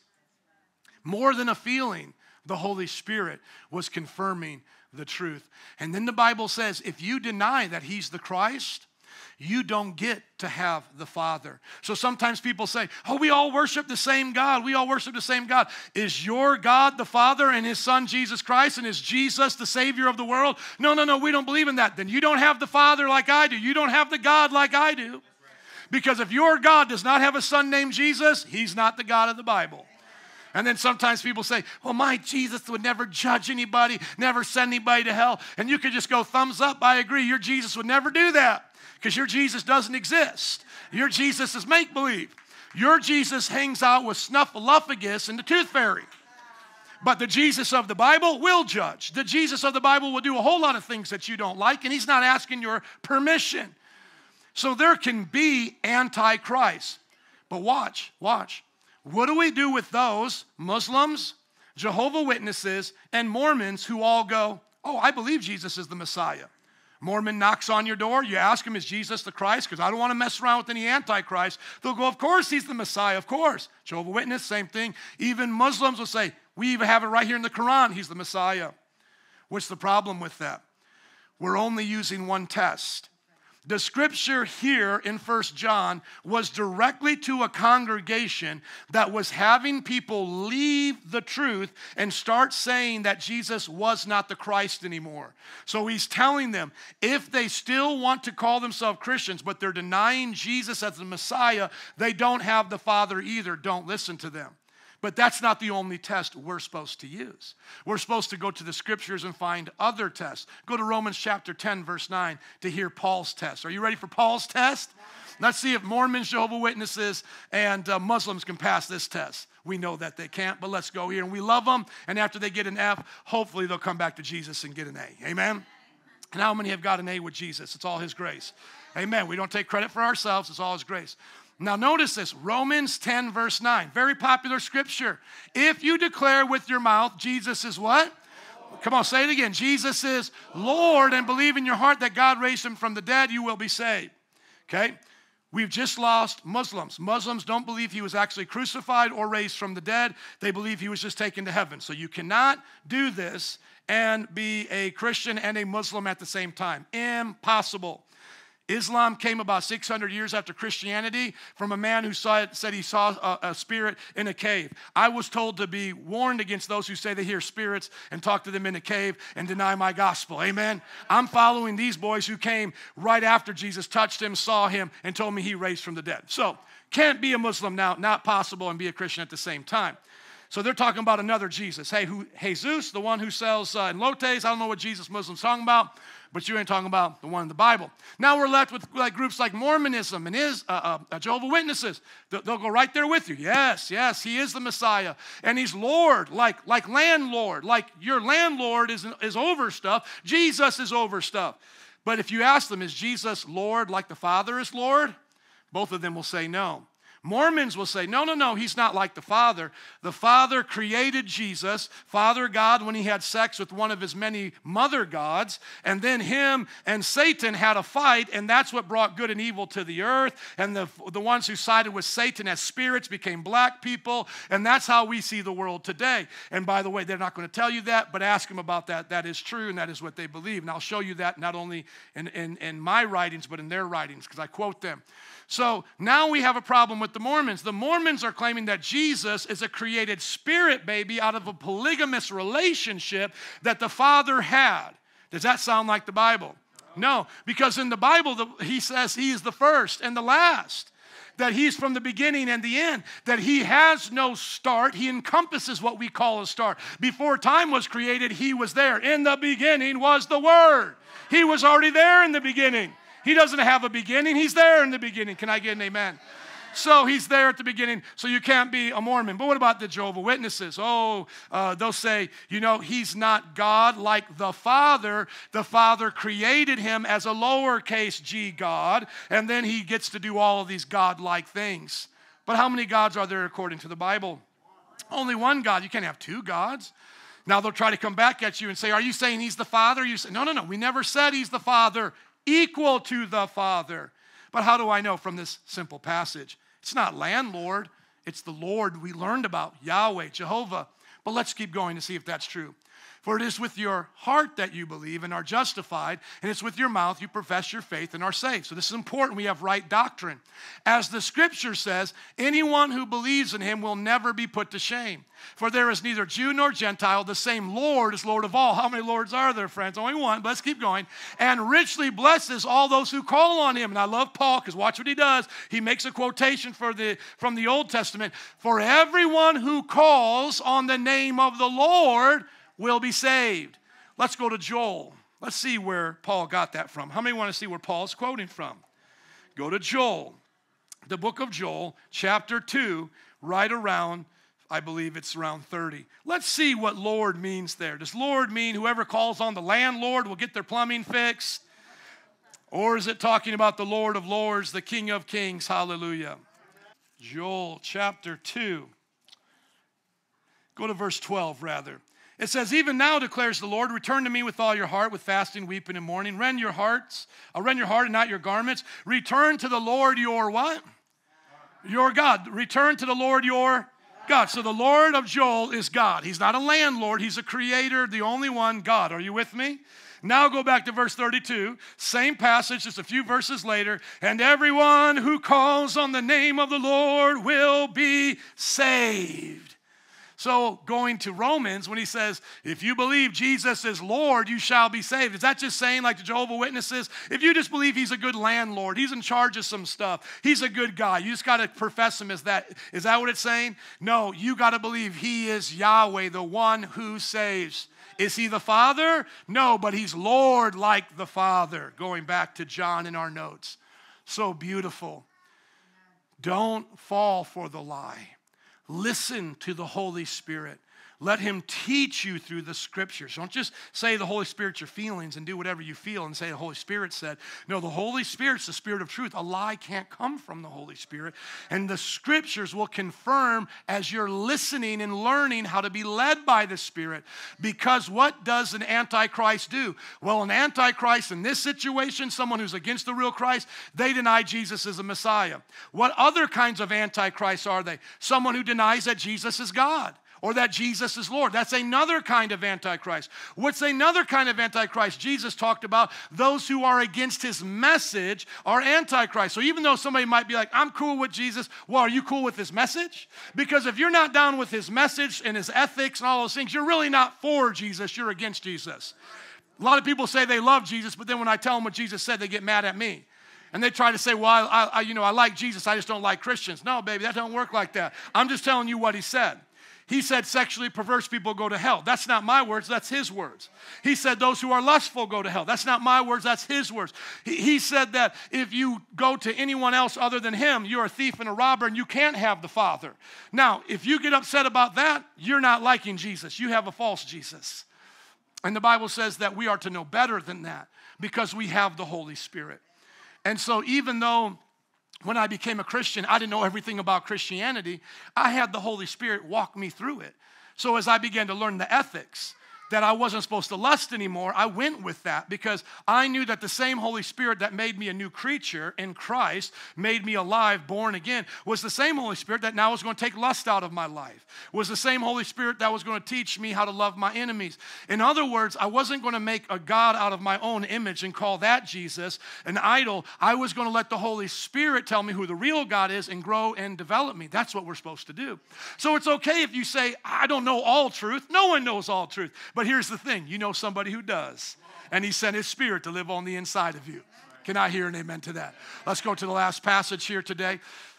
More than a feeling, the Holy Spirit was confirming the truth. And then the Bible says, if you deny that he's the Christ, you don't get to have the Father. So sometimes people say, oh, we all worship the same God. We all worship the same God. Is your God the Father and his Son Jesus Christ, and is Jesus the Savior of the world? No, no, no, we don't believe in that. Then you don't have the Father like I do. You don't have the God like I do. Because if your God does not have a son named Jesus, he's not the God of the Bible. And then sometimes people say, well, my Jesus would never judge anybody, never send anybody to hell. And you could just go, thumbs up, I agree. Your Jesus would never do that because your Jesus doesn't exist. Your Jesus is make-believe. Your Jesus hangs out with Snuffleupagus and the Tooth Fairy. But the Jesus of the Bible will judge. The Jesus of the Bible will do a whole lot of things that you don't like, and he's not asking your permission. So there can be Antichrist. But watch, watch. What do we do with those Muslims, Jehovah's Witnesses, and Mormons who all go, oh, I believe Jesus is the Messiah? Mormon knocks on your door. You ask him, is Jesus the Christ? Because I don't want to mess around with any Antichrist. They'll go, of course he's the Messiah, of course. Jehovah's Witness, same thing. Even Muslims will say, we even have it right here in the Quran, he's the Messiah. What's the problem with that? We're only using one test. The scripture here in First John was directly to a congregation that was having people leave the truth and start saying that Jesus was not the Christ anymore. So he's telling them, if they still want to call themselves Christians, but they're denying Jesus as the Messiah, they don't have the Father either. Don't listen to them. But that's not the only test we're supposed to use. We're supposed to go to the scriptures and find other tests. Go to Romans chapter ten, verse nine to hear Paul's test. Are you ready for Paul's test? Let's see if Mormons, Jehovah's Witnesses, and uh, Muslims can pass this test. We know that they can't, but let's go here. And we love them, and after they get an F, hopefully they'll come back to Jesus and get an A. Amen? And how many have got an A with Jesus? It's all his grace. Amen. We don't take credit for ourselves. It's all his grace. Now notice this, Romans ten, verse nine, very popular scripture. If you declare with your mouth, Jesus is what? Come on, say it again. Jesus is Lord, and believe in your heart that God raised him from the dead, you will be saved. Okay? We've just lost Muslims. Muslims don't believe he was actually crucified or raised from the dead. They believe he was just taken to heaven. So you cannot do this and be a Christian and a Muslim at the same time. Impossible. Islam came about six hundred years after Christianity from a man who saw it, said he saw a, a spirit in a cave. I was told to be warned against those who say they hear spirits and talk to them in a cave and deny my gospel. Amen? I'm following these boys who came right after Jesus touched him, saw him, and told me he raised from the dead. So, can't be a Muslim now, not possible, and be a Christian at the same time. So they're talking about another Jesus. Hey, who, Jesus, the one who sells uh, elotes. I don't know what Jesus Muslims talking about, but you ain't talking about the one in the Bible. Now we're left with like groups like Mormonism and his uh, uh, Jehovah's Witnesses. They'll, they'll go right there with you. Yes, yes, he is the Messiah, and he's Lord, like like landlord, like your landlord is is over stuff. Jesus is over stuff. But if you ask them, is Jesus Lord like the Father is Lord? Both of them will say no. Mormons will say, no, no, no, he's not like the Father. The Father created Jesus, Father God, when he had sex with one of his many mother gods, and then him and Satan had a fight, and that's what brought good and evil to the earth, and the, the ones who sided with Satan as spirits became black people, and that's how we see the world today. And by the way, they're not going to tell you that, but ask them about that. That is true, and that is what they believe. And I'll show you that not only in, in, in my writings, but in their writings, because I quote them. So now we have a problem with the Mormons. The Mormons are claiming that Jesus is a created spirit baby out of a polygamous relationship that the Father had. Does that sound like the Bible? No, because in the Bible, the, he says he is the first and the last, that he's from the beginning and the end, that he has no start. He encompasses what we call a start. Before time was created, he was there. In the beginning was the Word. He was already there in the beginning. He doesn't have a beginning. He's there in the beginning. Can I get an amen? So he's there at the beginning, so you can't be a Mormon. But what about the Jehovah's Witnesses? Oh, uh, they'll say, you know, he's not God like the Father. The Father created him as a lowercase g God, and then he gets to do all of these God-like things. But how many gods are there according to the Bible? Only one God. You can't have two gods. Now they'll try to come back at you and say, are you saying he's the Father? You say, no, no, no. We never said he's the Father. Equal to the Father. But how do I know from this simple passage? It's not landlord. It's the Lord we learned about, Yahweh, Jehovah. But let's keep going to see if that's true. For it is with your heart that you believe and are justified, and it's with your mouth you profess your faith and are saved. So this is important. We have right doctrine. As the Scripture says, anyone who believes in him will never be put to shame. For there is neither Jew nor Gentile. The same Lord is Lord of all. How many Lords are there, friends? Only one, but let's keep going. And richly blesses all those who call on him. And I love Paul, because watch what he does. He makes a quotation for the, from the Old Testament. For everyone who calls on the name of the Lord will be saved. Let's go to Joel. Let's see where Paul got that from. How many want to see where Paul's quoting from? Go to Joel, the book of Joel, chapter two, right around, I believe it's around thirty. Let's see what Lord means there. Does Lord mean whoever calls on the landlord will get their plumbing fixed? Or is it talking about the Lord of lords, the King of kings? Hallelujah. Joel chapter two. Go to verse twelve rather. It says, even now declares the Lord, return to me with all your heart, with fasting, weeping, and mourning. Rend your hearts, I'll rend your heart and not your garments. Return to the Lord your what? Your God. Return to the Lord your God. So the Lord of Joel is God. He's not a landlord. He's a creator, the only one, God. Are you with me? Now go back to verse thirty-two. Same passage, just a few verses later. And everyone who calls on the name of the Lord will be saved. So going to Romans, when he says, if you believe Jesus is Lord, you shall be saved. Is that just saying, like the Jehovah's Witnesses, if you just believe he's a good landlord, he's in charge of some stuff, he's a good guy, you just got to profess him as that. Is that what it's saying? No, you got to believe he is Yahweh, the one who saves. Is he the Father? No, but he's Lord like the Father. Going back to John in our notes. So beautiful. Don't fall for the lie. Listen to the Holy Spirit. Let him teach you through the Scriptures. Don't just say the Holy Spirit's your feelings and do whatever you feel and say the Holy Spirit said. No, the Holy Spirit's the Spirit of truth. A lie can't come from the Holy Spirit. And the Scriptures will confirm as you're listening and learning how to be led by the Spirit. Because what does an Antichrist do? Well, an Antichrist in this situation, someone who's against the real Christ, they deny Jesus is a Messiah. What other kinds of Antichrists are they? Someone who denies that Jesus is God. Or that Jesus is Lord. That's another kind of Antichrist. What's another kind of Antichrist? Jesus talked about those who are against his message are Antichrist. So even though somebody might be like, I'm cool with Jesus, well, are you cool with his message? Because if you're not down with his message and his ethics and all those things, you're really not for Jesus, you're against Jesus. A lot of people say they love Jesus, but then when I tell them what Jesus said, they get mad at me. And they try to say, well, I, I, you know, I like Jesus, I just don't like Christians. No, baby, that don't work like that. I'm just telling you what he said. He said sexually perverse people go to hell. That's not my words, that's his words. He said those who are lustful go to hell. That's not my words, that's his words. He, he said that if you go to anyone else other than him, you're a thief and a robber and you can't have the Father. Now, if you get upset about that, you're not liking Jesus. You have a false Jesus. And the Bible says that we are to know better than that because we have the Holy Spirit. And so even though when I became a Christian, I didn't know everything about Christianity, I had the Holy Spirit walk me through it. So as I began to learn the ethics, that I wasn't supposed to lust anymore, I went with that because I knew that the same Holy Spirit that made me a new creature in Christ, made me alive, born again, was the same Holy Spirit that now was going to take lust out of my life, was the same Holy Spirit that was going to teach me how to love my enemies. In other words, I wasn't going to make a God out of my own image and call that Jesus, an idol. I was going to let the Holy Spirit tell me who the real God is and grow and develop me. That's what we're supposed to do. So it's okay if you say, I don't know all truth. No one knows all truth. But here's the thing, you know somebody who does, and he sent his Spirit to live on the inside of you. Can I hear an amen to that? Let's go to the last passage here today.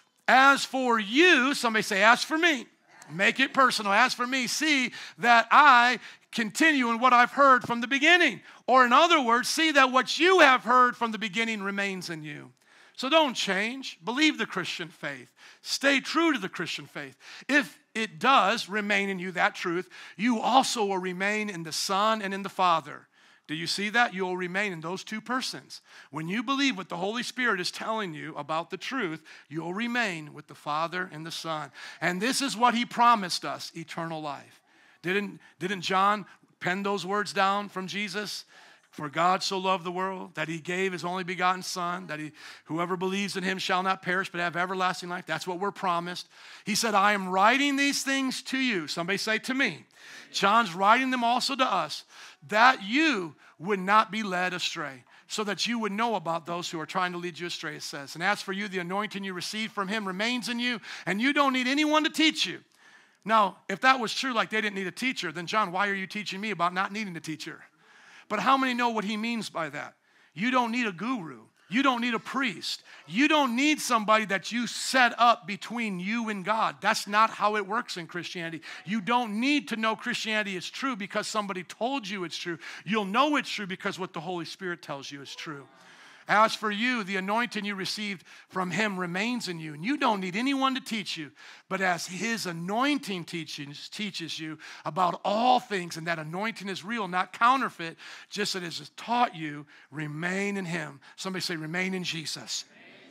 As for you, somebody say, as for me, make it personal. As for me, see that I continue in what I've heard from the beginning. Or in other words, see that what you have heard from the beginning remains in you. So don't change. Believe the Christian faith. Stay true to the Christian faith. If it does remain in you, that truth, you also will remain in the Son and in the Father. Do you see that? You will remain in those two persons. When you believe what the Holy Spirit is telling you about the truth, you'll remain with the Father and the Son. And this is what he promised us, eternal life. Didn't, didn't John pen those words down from Jesus? For God so loved the world that he gave his only begotten Son, that he, whoever believes in him shall not perish but have everlasting life. That's what we're promised. He said, I am writing these things to you. Somebody say to me. John's writing them also to us, that you would not be led astray, so that you would know about those who are trying to lead you astray, it says. And as for you, the anointing you received from him remains in you, and you don't need anyone to teach you. Now, if that was true, like they didn't need a teacher, then John, why are you teaching me about not needing a teacher? But how many know what he means by that? You don't need a guru. You don't need a priest. You don't need somebody that you set up between you and God. That's not how it works in Christianity. You don't need to know Christianity is true because somebody told you it's true. You'll know it's true because what the Holy Spirit tells you is true. As for you, the anointing you received from him remains in you, and you don't need anyone to teach you. But as his anointing teaches, teaches you about all things, and that anointing is real, not counterfeit, just as it has taught you, remain in him. Somebody say, remain in Jesus.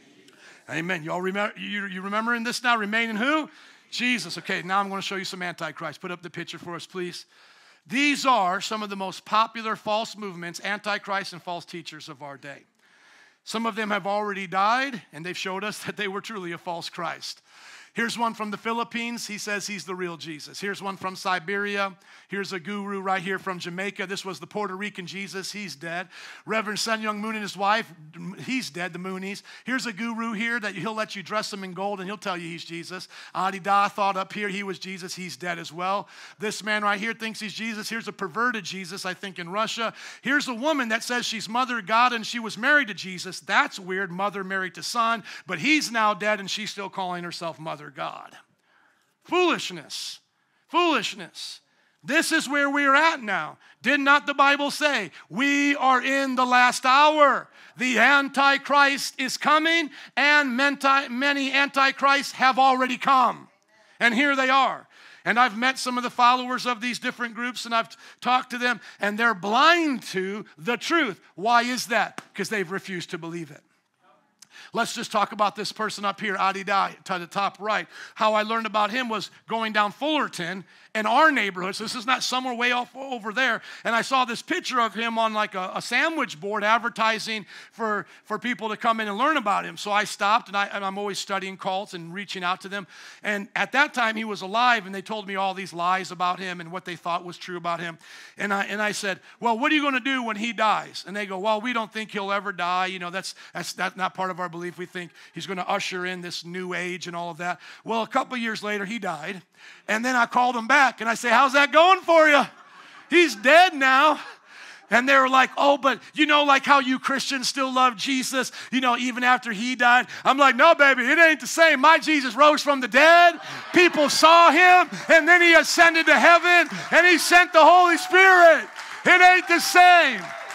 Amen. Amen. You all remember, you, you remembering this now? Remain in who? Jesus. Okay, now I'm going to show you some Antichrist. Put up the picture for us, please. These are some of the most popular false movements, Antichrist and false teachers of our day. Some of them have already died, and they've showed us that they were truly a false Christ. Here's one from the Philippines. He says he's the real Jesus. Here's one from Siberia. Here's a guru right here from Jamaica. This was the Puerto Rican Jesus. He's dead. Reverend Sun Young Moon and his wife, he's dead, the Moonies. Here's a guru here that he'll let you dress him in gold, and he'll tell you he's Jesus. Adi Da thought up here he was Jesus. He's dead as well. This man right here thinks he's Jesus. Here's a perverted Jesus, I think, in Russia. Here's a woman that says she's Mother of God, and she was married to Jesus. That's weird, mother married to son. But he's now dead, and she's still calling herself Mother God. Foolishness. Foolishness. This is where we're at now. Did not the Bible say we are in the last hour? The Antichrist is coming, and many Antichrists have already come. And here they are. And I've met some of the followers of these different groups, and I've talked to them, and they're blind to the truth. Why is that? Because they've refused to believe it. Let's just talk about this person up here, Adi Da, to the top right. How I learned about him was going down Fullerton in our neighborhood. So this is not somewhere way off over there. And I saw this picture of him on like a, a sandwich board advertising for, for people to come in and learn about him. So I stopped, and, I, and I'm always studying cults and reaching out to them. And at that time, he was alive, and they told me all these lies about him and what they thought was true about him. And I, and I said, well, what are you going to do when he dies? And they go, well, we don't think he'll ever die. You know, that's, that's, that's not part of our belief. We think he's going to usher in this new age and all of that. Well, a couple years later, he died. And then I called him back, and I say, how's that going for you? He's dead now. And they were like, oh, but you know, like how you Christians still love Jesus, you know, even after he died. I'm like, no, baby, it ain't the same. My Jesus rose from the dead. People saw him, and then he ascended to heaven, and he sent the Holy Spirit. It ain't the same.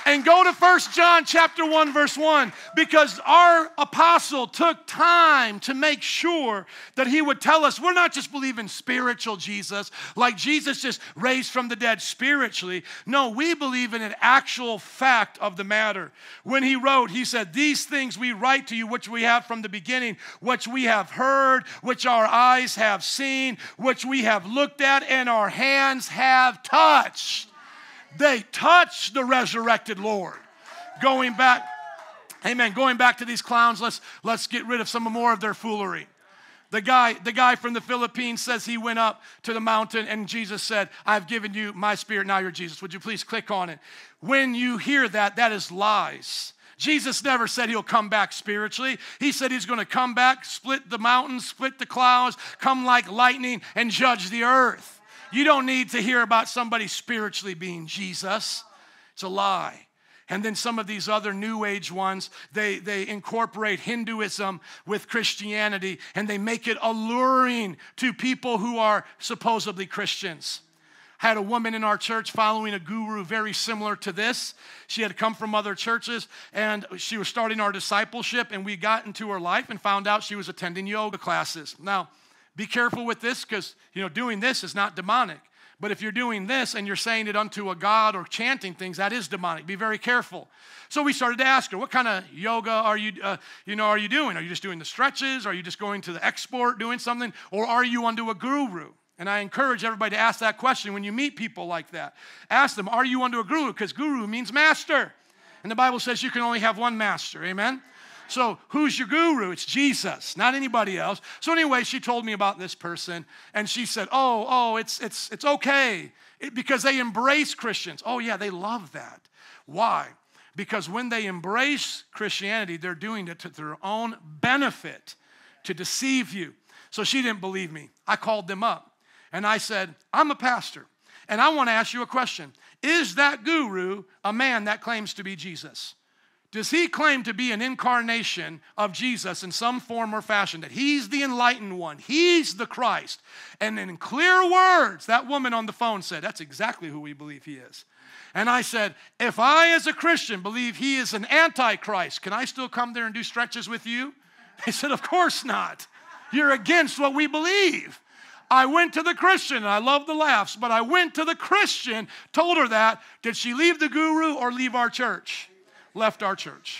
And go to First John chapter one, verse one, because our apostle took time to make sure that he would tell us we're not just believing spiritual Jesus, like Jesus just raised from the dead spiritually. No, we believe in an actual fact of the matter. When he wrote, he said, these things we write to you, which we have from the beginning, which we have heard, which our eyes have seen, which we have looked at, and our hands have touched. They touched the resurrected Lord. Going back, amen, going back to these clowns, let's, let's get rid of some more of their foolery. The guy, the guy from the Philippines says he went up to the mountain and Jesus said, I've given you my spirit, now you're Jesus. Would you please click on it? When you hear that, that is lies. Jesus never said he'll come back spiritually. He said he's going to come back, split the mountains, split the clouds, come like lightning, and judge the earth. You don't need to hear about somebody spiritually being Jesus. It's a lie. And then some of these other New Age ones, they, they incorporate Hinduism with Christianity, and they make it alluring to people who are supposedly Christians. I had a woman in our church following a guru very similar to this. She had come from other churches, and she was starting our discipleship, and we got into her life and found out she was attending yoga classes. Now, be careful with this because, you know, doing this is not demonic. But if you're doing this and you're saying it unto a god or chanting things, that is demonic. Be very careful. So we started to ask her, what kind of yoga are you, uh, you know, are you doing? Are you just doing the stretches? Are you just going to the export doing something? Or are you unto a guru? And I encourage everybody to ask that question when you meet people like that. Ask them, are you unto a guru? Because guru means master. And the Bible says you can only have one master. Amen? So who's your guru? It's Jesus, not anybody else. So anyway, she told me about this person, and she said, oh, oh, it's, it's, it's okay it, because they embrace Christians. Oh, yeah, they love that. Why? Because when they embrace Christianity, they're doing it to their own benefit, to deceive you. So she didn't believe me. I called them up, and I said, I'm a pastor, and I want to ask you a question. Is that guru a man that claims to be Jesus? Does he claim to be an incarnation of Jesus in some form or fashion, that he's the enlightened one, he's the Christ? And in clear words, that woman on the phone said, that's exactly who we believe he is. And I said, if I as a Christian believe he is an Antichrist, can I still come there and do stretches with you? They said, of course not. You're against what we believe. I went to the Christian, and I love the laughs, but I went to the Christian, told her that. Did she leave the guru or leave our church? Left our church.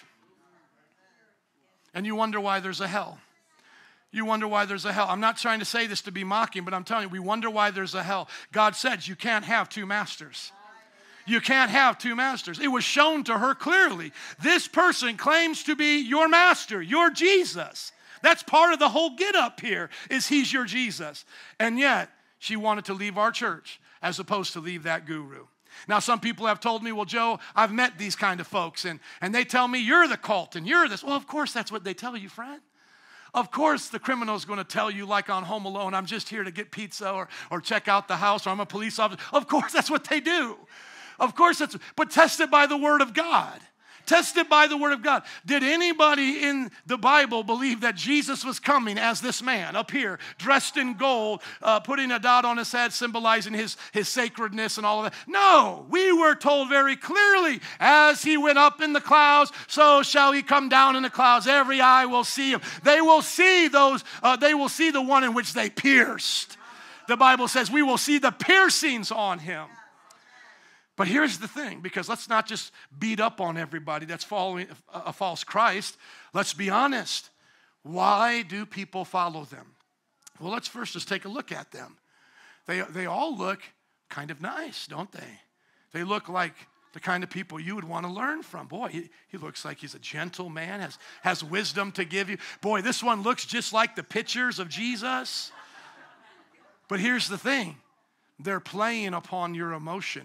And you wonder why there's a hell. You wonder why there's a hell. I'm not trying to say this to be mocking, but I'm telling you, we wonder why there's a hell. God said you can't have two masters. You can't have two masters. It was shown to her clearly. This person claims to be your master, your Jesus. That's part of the whole get up here, is he's your Jesus. And yet, she wanted to leave our church as opposed to leave that guru. Now, some people have told me, well, Joe, I've met these kind of folks, and, and they tell me you're the cult and you're this. Well, of course, that's what they tell you, friend. Of course, the criminal's going to tell you, like on Home Alone, I'm just here to get pizza or, or check out the house, or I'm a police officer. Of course, that's what they do. Of course, that's, but tested by the Word of God. Tested by the Word of God. Did anybody in the Bible believe that Jesus was coming as this man up here, dressed in gold, uh, putting a dot on his head, symbolizing his, his sacredness and all of that? No, we were told very clearly, as he went up in the clouds, so shall he come down in the clouds. Every eye will see him. They will see those, uh, they will see the one in which they pierced. The Bible says we will see the piercings on him. But here's the thing, because let's not just beat up on everybody that's following a false Christ. Let's be honest. Why do people follow them? Well, let's first just take a look at them. They, they all look kind of nice, don't they? They look like the kind of people you would want to learn from. Boy, he, he looks like he's a gentle man, has, has wisdom to give you. Boy, this one looks just like the pictures of Jesus. But here's the thing. They're playing upon your emotion.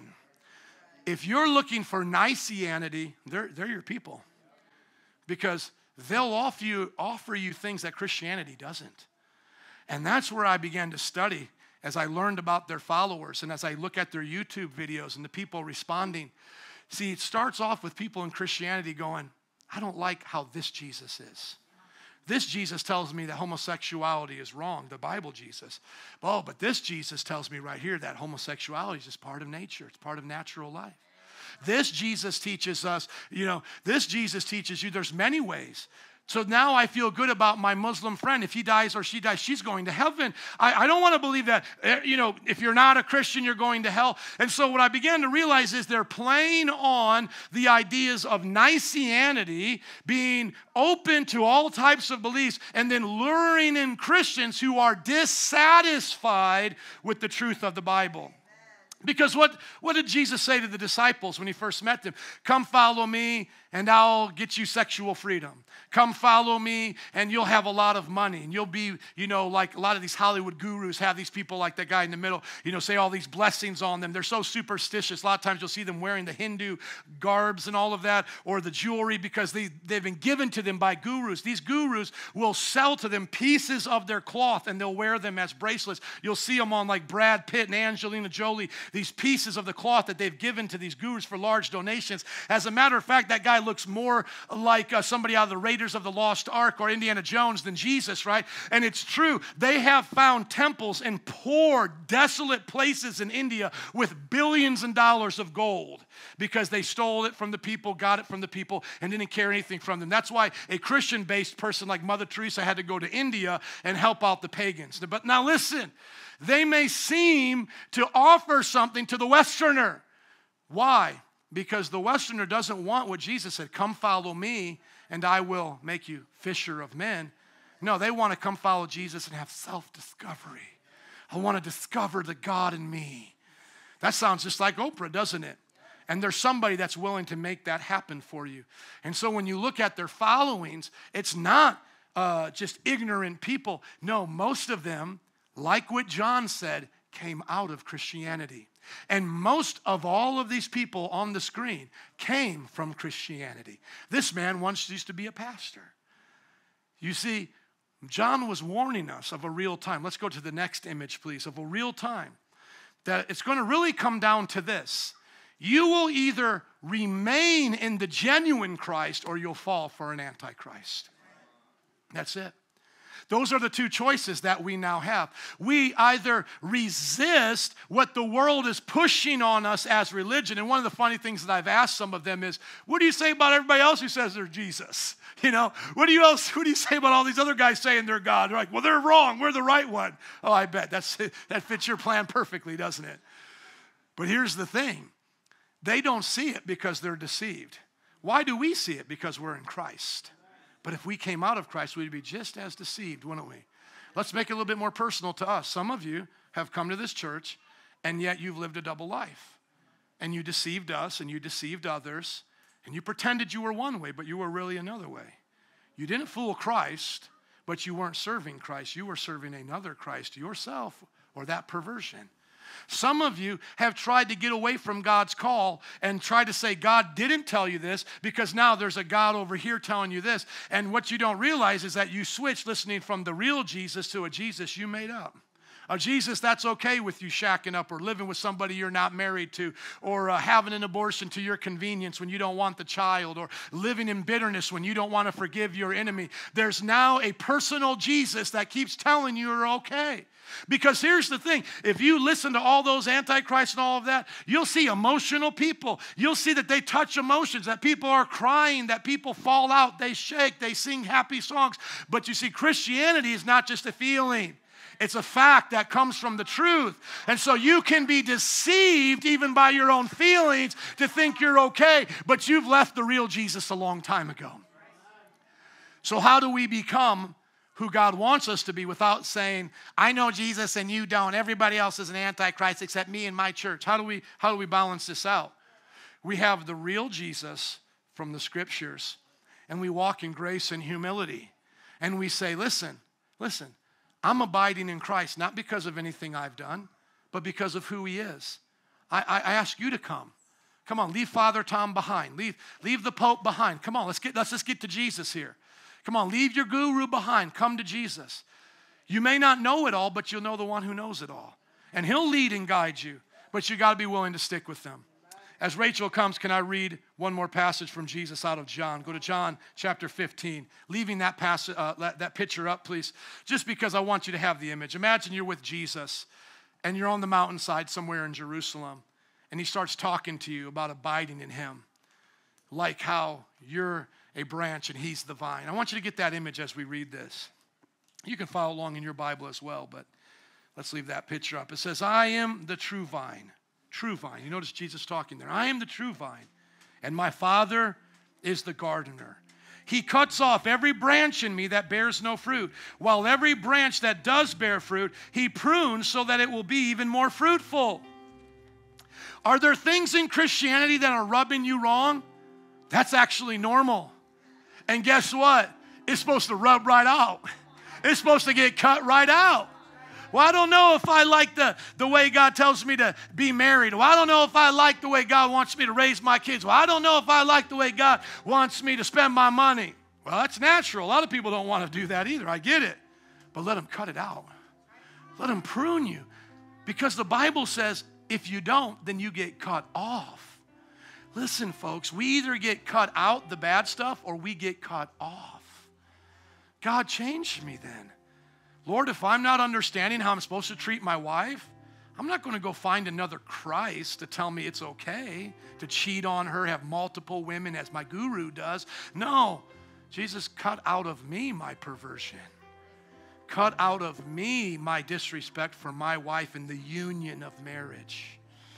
If you're looking for Niceanity, they're, they're your people. Because they'll offer you, offer you things that Christianity doesn't. And that's where I began to study as I learned about their followers and as I look at their YouTube videos and the people responding. See, it starts off with people in Christianity going, I don't like how this Jesus is. This Jesus tells me that homosexuality is wrong, the Bible Jesus. Oh, but this Jesus tells me right here that homosexuality is just part of nature. It's part of natural life. This Jesus teaches us, you know, this Jesus teaches you there's many ways. So now I feel good about my Muslim friend. If he dies or she dies, she's going to heaven. I, I don't want to believe that, you know, if you're not a Christian, you're going to hell. And so what I began to realize is they're playing on the ideas of Niceanity, being open to all types of beliefs, and then luring in Christians who are dissatisfied with the truth of the Bible. Because what, what did Jesus say to the disciples when he first met them? Come follow me and I'll get you sexual freedom. Come follow me and you'll have a lot of money. And you'll be, you know, like a lot of these Hollywood gurus have these people like that guy in the middle, you know, say all these blessings on them. They're so superstitious. A lot of times you'll see them wearing the Hindu garbs and all of that, or the jewelry, because they, they've been given to them by gurus. These gurus will sell to them pieces of their cloth and they'll wear them as bracelets. You'll see them on like Brad Pitt and Angelina Jolie, these pieces of the cloth that they've given to these gurus for large donations. As a matter of fact, that guy looks more like uh, somebody out of the Raiders of the Lost Ark or Indiana Jones than Jesus, right? And it's true. They have found temples in poor, desolate places in India with billions of dollars of gold because they stole it from the people, got it from the people, and didn't care anything from them. That's why a Christian-based person like Mother Teresa had to go to India and help out the pagans. But now listen, they may seem to offer something to the Westerner. Why? Because the Westerner doesn't want what Jesus said, come follow me and I will make you fisher of men. No, they want to come follow Jesus and have self-discovery. I want to discover the God in me. That sounds just like Oprah, doesn't it? And there's somebody that's willing to make that happen for you. And so when you look at their followings, it's not uh, just ignorant people. No, most of them, like what John said, came out of Christianity. And most of all of these people on the screen came from Christianity. This man once used to be a pastor. You see, John was warning us of a real time. Let's go to the next image, please, of a real time. That it's going to really come down to this. You will either remain in the genuine Christ or you'll fall for an antichrist. That's it. Those are the two choices that we now have. We either resist what the world is pushing on us as religion. And one of the funny things that I've asked some of them is, what do you say about everybody else who says they're Jesus? You know, what do you else, what do you say about all these other guys saying they're God? They're like, well, they're wrong. We're the right one. Oh, I bet. That's, that fits your plan perfectly, doesn't it? But here's the thing. They don't see it because they're deceived. Why do we see it? Because we're in Christ. But if we came out of Christ, we'd be just as deceived, wouldn't we? Let's make it a little bit more personal to us. Some of you have come to this church, and yet you've lived a double life. And you deceived us, and you deceived others, and you pretended you were one way, but you were really another way. You didn't fool Christ, but you weren't serving Christ. You were serving another Christ, yourself, or that perversion. Some of you have tried to get away from God's call and tried to say, God didn't tell you this because now there's a God over here telling you this. And what you don't realize is that you switched listening from the real Jesus to a Jesus you made up. A Jesus that's okay with you shacking up or living with somebody you're not married to, or uh, having an abortion to your convenience when you don't want the child, or living in bitterness when you don't want to forgive your enemy. There's now a personal Jesus that keeps telling you you're okay. Because here's the thing, if you listen to all those antichrists and all of that, you'll see emotional people. You'll see that they touch emotions, that people are crying, that people fall out, they shake, they sing happy songs. But you see, Christianity is not just a feeling. It's a fact that comes from the truth. And so you can be deceived even by your own feelings to think you're okay, but you've left the real Jesus a long time ago. So how do we become who God wants us to be without saying, I know Jesus and you don't. Everybody else is an antichrist except me and my church. How do we, how do we balance this out? We have the real Jesus from the scriptures, and we walk in grace and humility. And we say, listen, listen, I'm abiding in Christ, not because of anything I've done, but because of who he is. I, I, I ask you to come. Come on, leave Father Tom behind. Leave, leave the Pope behind. Come on, let's get, let's just get to Jesus here. Come on, leave your guru behind. Come to Jesus. You may not know it all, but you'll know the one who knows it all. And he'll lead and guide you, but you got to be willing to stick with them. As Rachel comes, can I read one more passage from Jesus out of John? Go to John chapter fifteen. Leaving that, passage, uh, that picture up, please, just because I want you to have the image. Imagine you're with Jesus, and you're on the mountainside somewhere in Jerusalem, and he starts talking to you about abiding in him, like how you're a branch and he's the vine. I want you to get that image as we read this. You can follow along in your Bible as well, but let's leave that picture up. It says, I am the true vine. True vine. You notice Jesus talking there. I am the true vine, and my Father is the gardener. He cuts off every branch in me that bears no fruit, while every branch that does bear fruit, he prunes so that it will be even more fruitful. Are there things in Christianity that are rubbing you wrong? That's actually normal. And guess what? It's supposed to rub right out. It's supposed to get cut right out. Well, I don't know if I like the, the way God tells me to be married. Well, I don't know if I like the way God wants me to raise my kids. Well, I don't know if I like the way God wants me to spend my money. Well, that's natural. A lot of people don't want to do that either. I get it. But let him cut it out. Let him prune you. Because the Bible says if you don't, then you get cut off. Listen, folks, we either get cut out, the bad stuff, or we get cut off. God changed me then. Lord, if I'm not understanding how I'm supposed to treat my wife, I'm not going to go find another Christ to tell me it's okay to cheat on her, have multiple women as my guru does. No, Jesus, cut out of me my perversion. Cut out of me my disrespect for my wife in the union of marriage.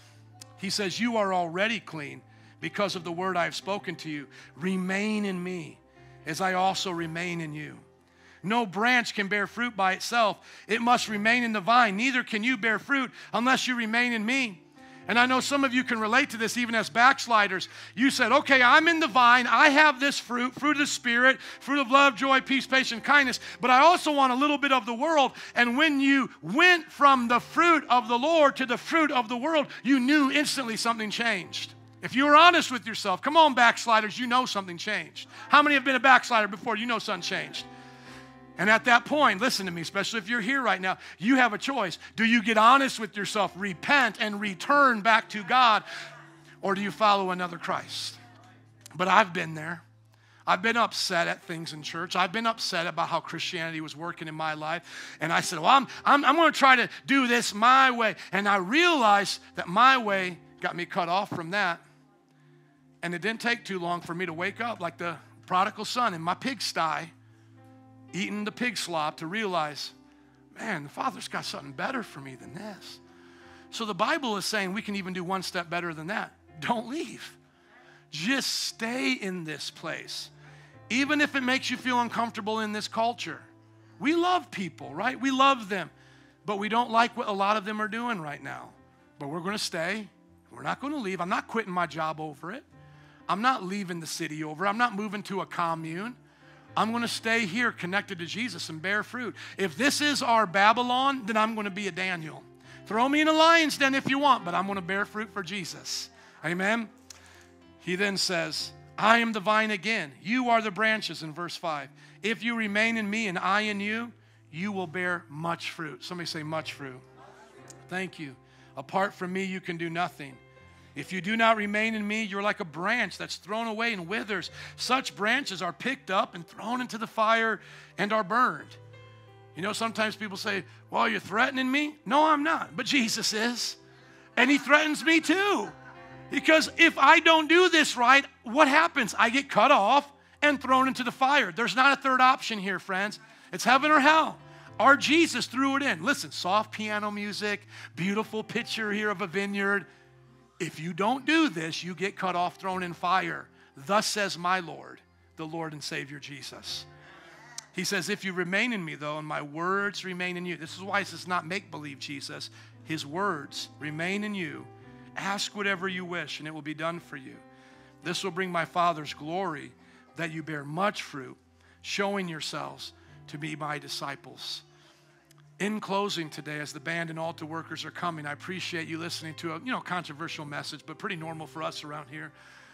He says, you are already clean because of the word I have spoken to you. Remain in me as I also remain in you. No branch can bear fruit by itself. It must remain in the vine. Neither can you bear fruit unless you remain in me. And I know some of you can relate to this even as backsliders. You said, okay, I'm in the vine. I have this fruit, fruit of the Spirit, fruit of love, joy, peace, patience, kindness. But I also want a little bit of the world. And when you went from the fruit of the Lord to the fruit of the world, you knew instantly something changed. If you were honest with yourself, come on, backsliders, you know something changed. How many have been a backslider before? You know something changed. And at that point, listen to me, especially if you're here right now, you have a choice. Do you get honest with yourself, repent, and return back to God, or do you follow another Christ? But I've been there. I've been upset at things in church. I've been upset about how Christianity was working in my life. And I said, well, I'm, I'm, I'm going to try to do this my way. And I realized that my way got me cut off from that. And it didn't take too long for me to wake up like the prodigal son in my pigsty, eating the pig slop, to realize, man, the Father's got something better for me than this. So the Bible is saying we can even do one step better than that. Don't leave. Just stay in this place. Even if it makes you feel uncomfortable in this culture. We love people, right? We love them. But we don't like what a lot of them are doing right now. But we're going to stay. We're not going to leave. I'm not quitting my job over it. I'm not leaving the city over it. I'm not moving to a commune. I'm going to stay here connected to Jesus and bear fruit. If this is our Babylon, then I'm going to be a Daniel. Throw me in a lion's den if you want, but I'm going to bear fruit for Jesus. Amen? He then says, I am the vine again. You are the branches in verse five. If you remain in me and I in you, you will bear much fruit. Somebody say much fruit. Thank you. Apart from me, you can do nothing. If you do not remain in me, you're like a branch that's thrown away and withers. Such branches are picked up and thrown into the fire and are burned. You know, sometimes people say, well, you're threatening me? No, I'm not. But Jesus is. And he threatens me too. Because if I don't do this right, what happens? I get cut off and thrown into the fire. There's not a third option here, friends. It's heaven or hell. Our Jesus threw it in. Listen, soft piano music, beautiful picture here of a vineyard. If you don't do this, you get cut off, thrown in fire. Thus says my Lord, the Lord and Savior Jesus. He says, if you remain in me, though, and my words remain in you. This is why this is not make-believe, Jesus. His words remain in you. Ask whatever you wish, and it will be done for you. This will bring my Father's glory, that you bear much fruit, showing yourselves to be my disciples. In closing today, as the band and altar workers are coming, I appreciate you listening to a you know controversial message, but pretty normal for us around here.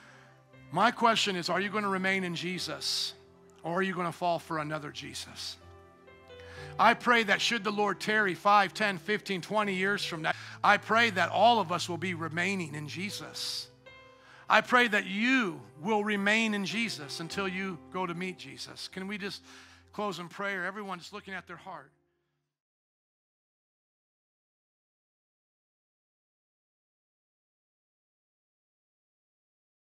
My question is, are you going to remain in Jesus, or are you going to fall for another Jesus? I pray that should the Lord tarry five, ten, fifteen, twenty years from now, I pray that all of us will be remaining in Jesus. I pray that you will remain in Jesus until you go to meet Jesus. Can we just close in prayer? Everyone just looking at their heart.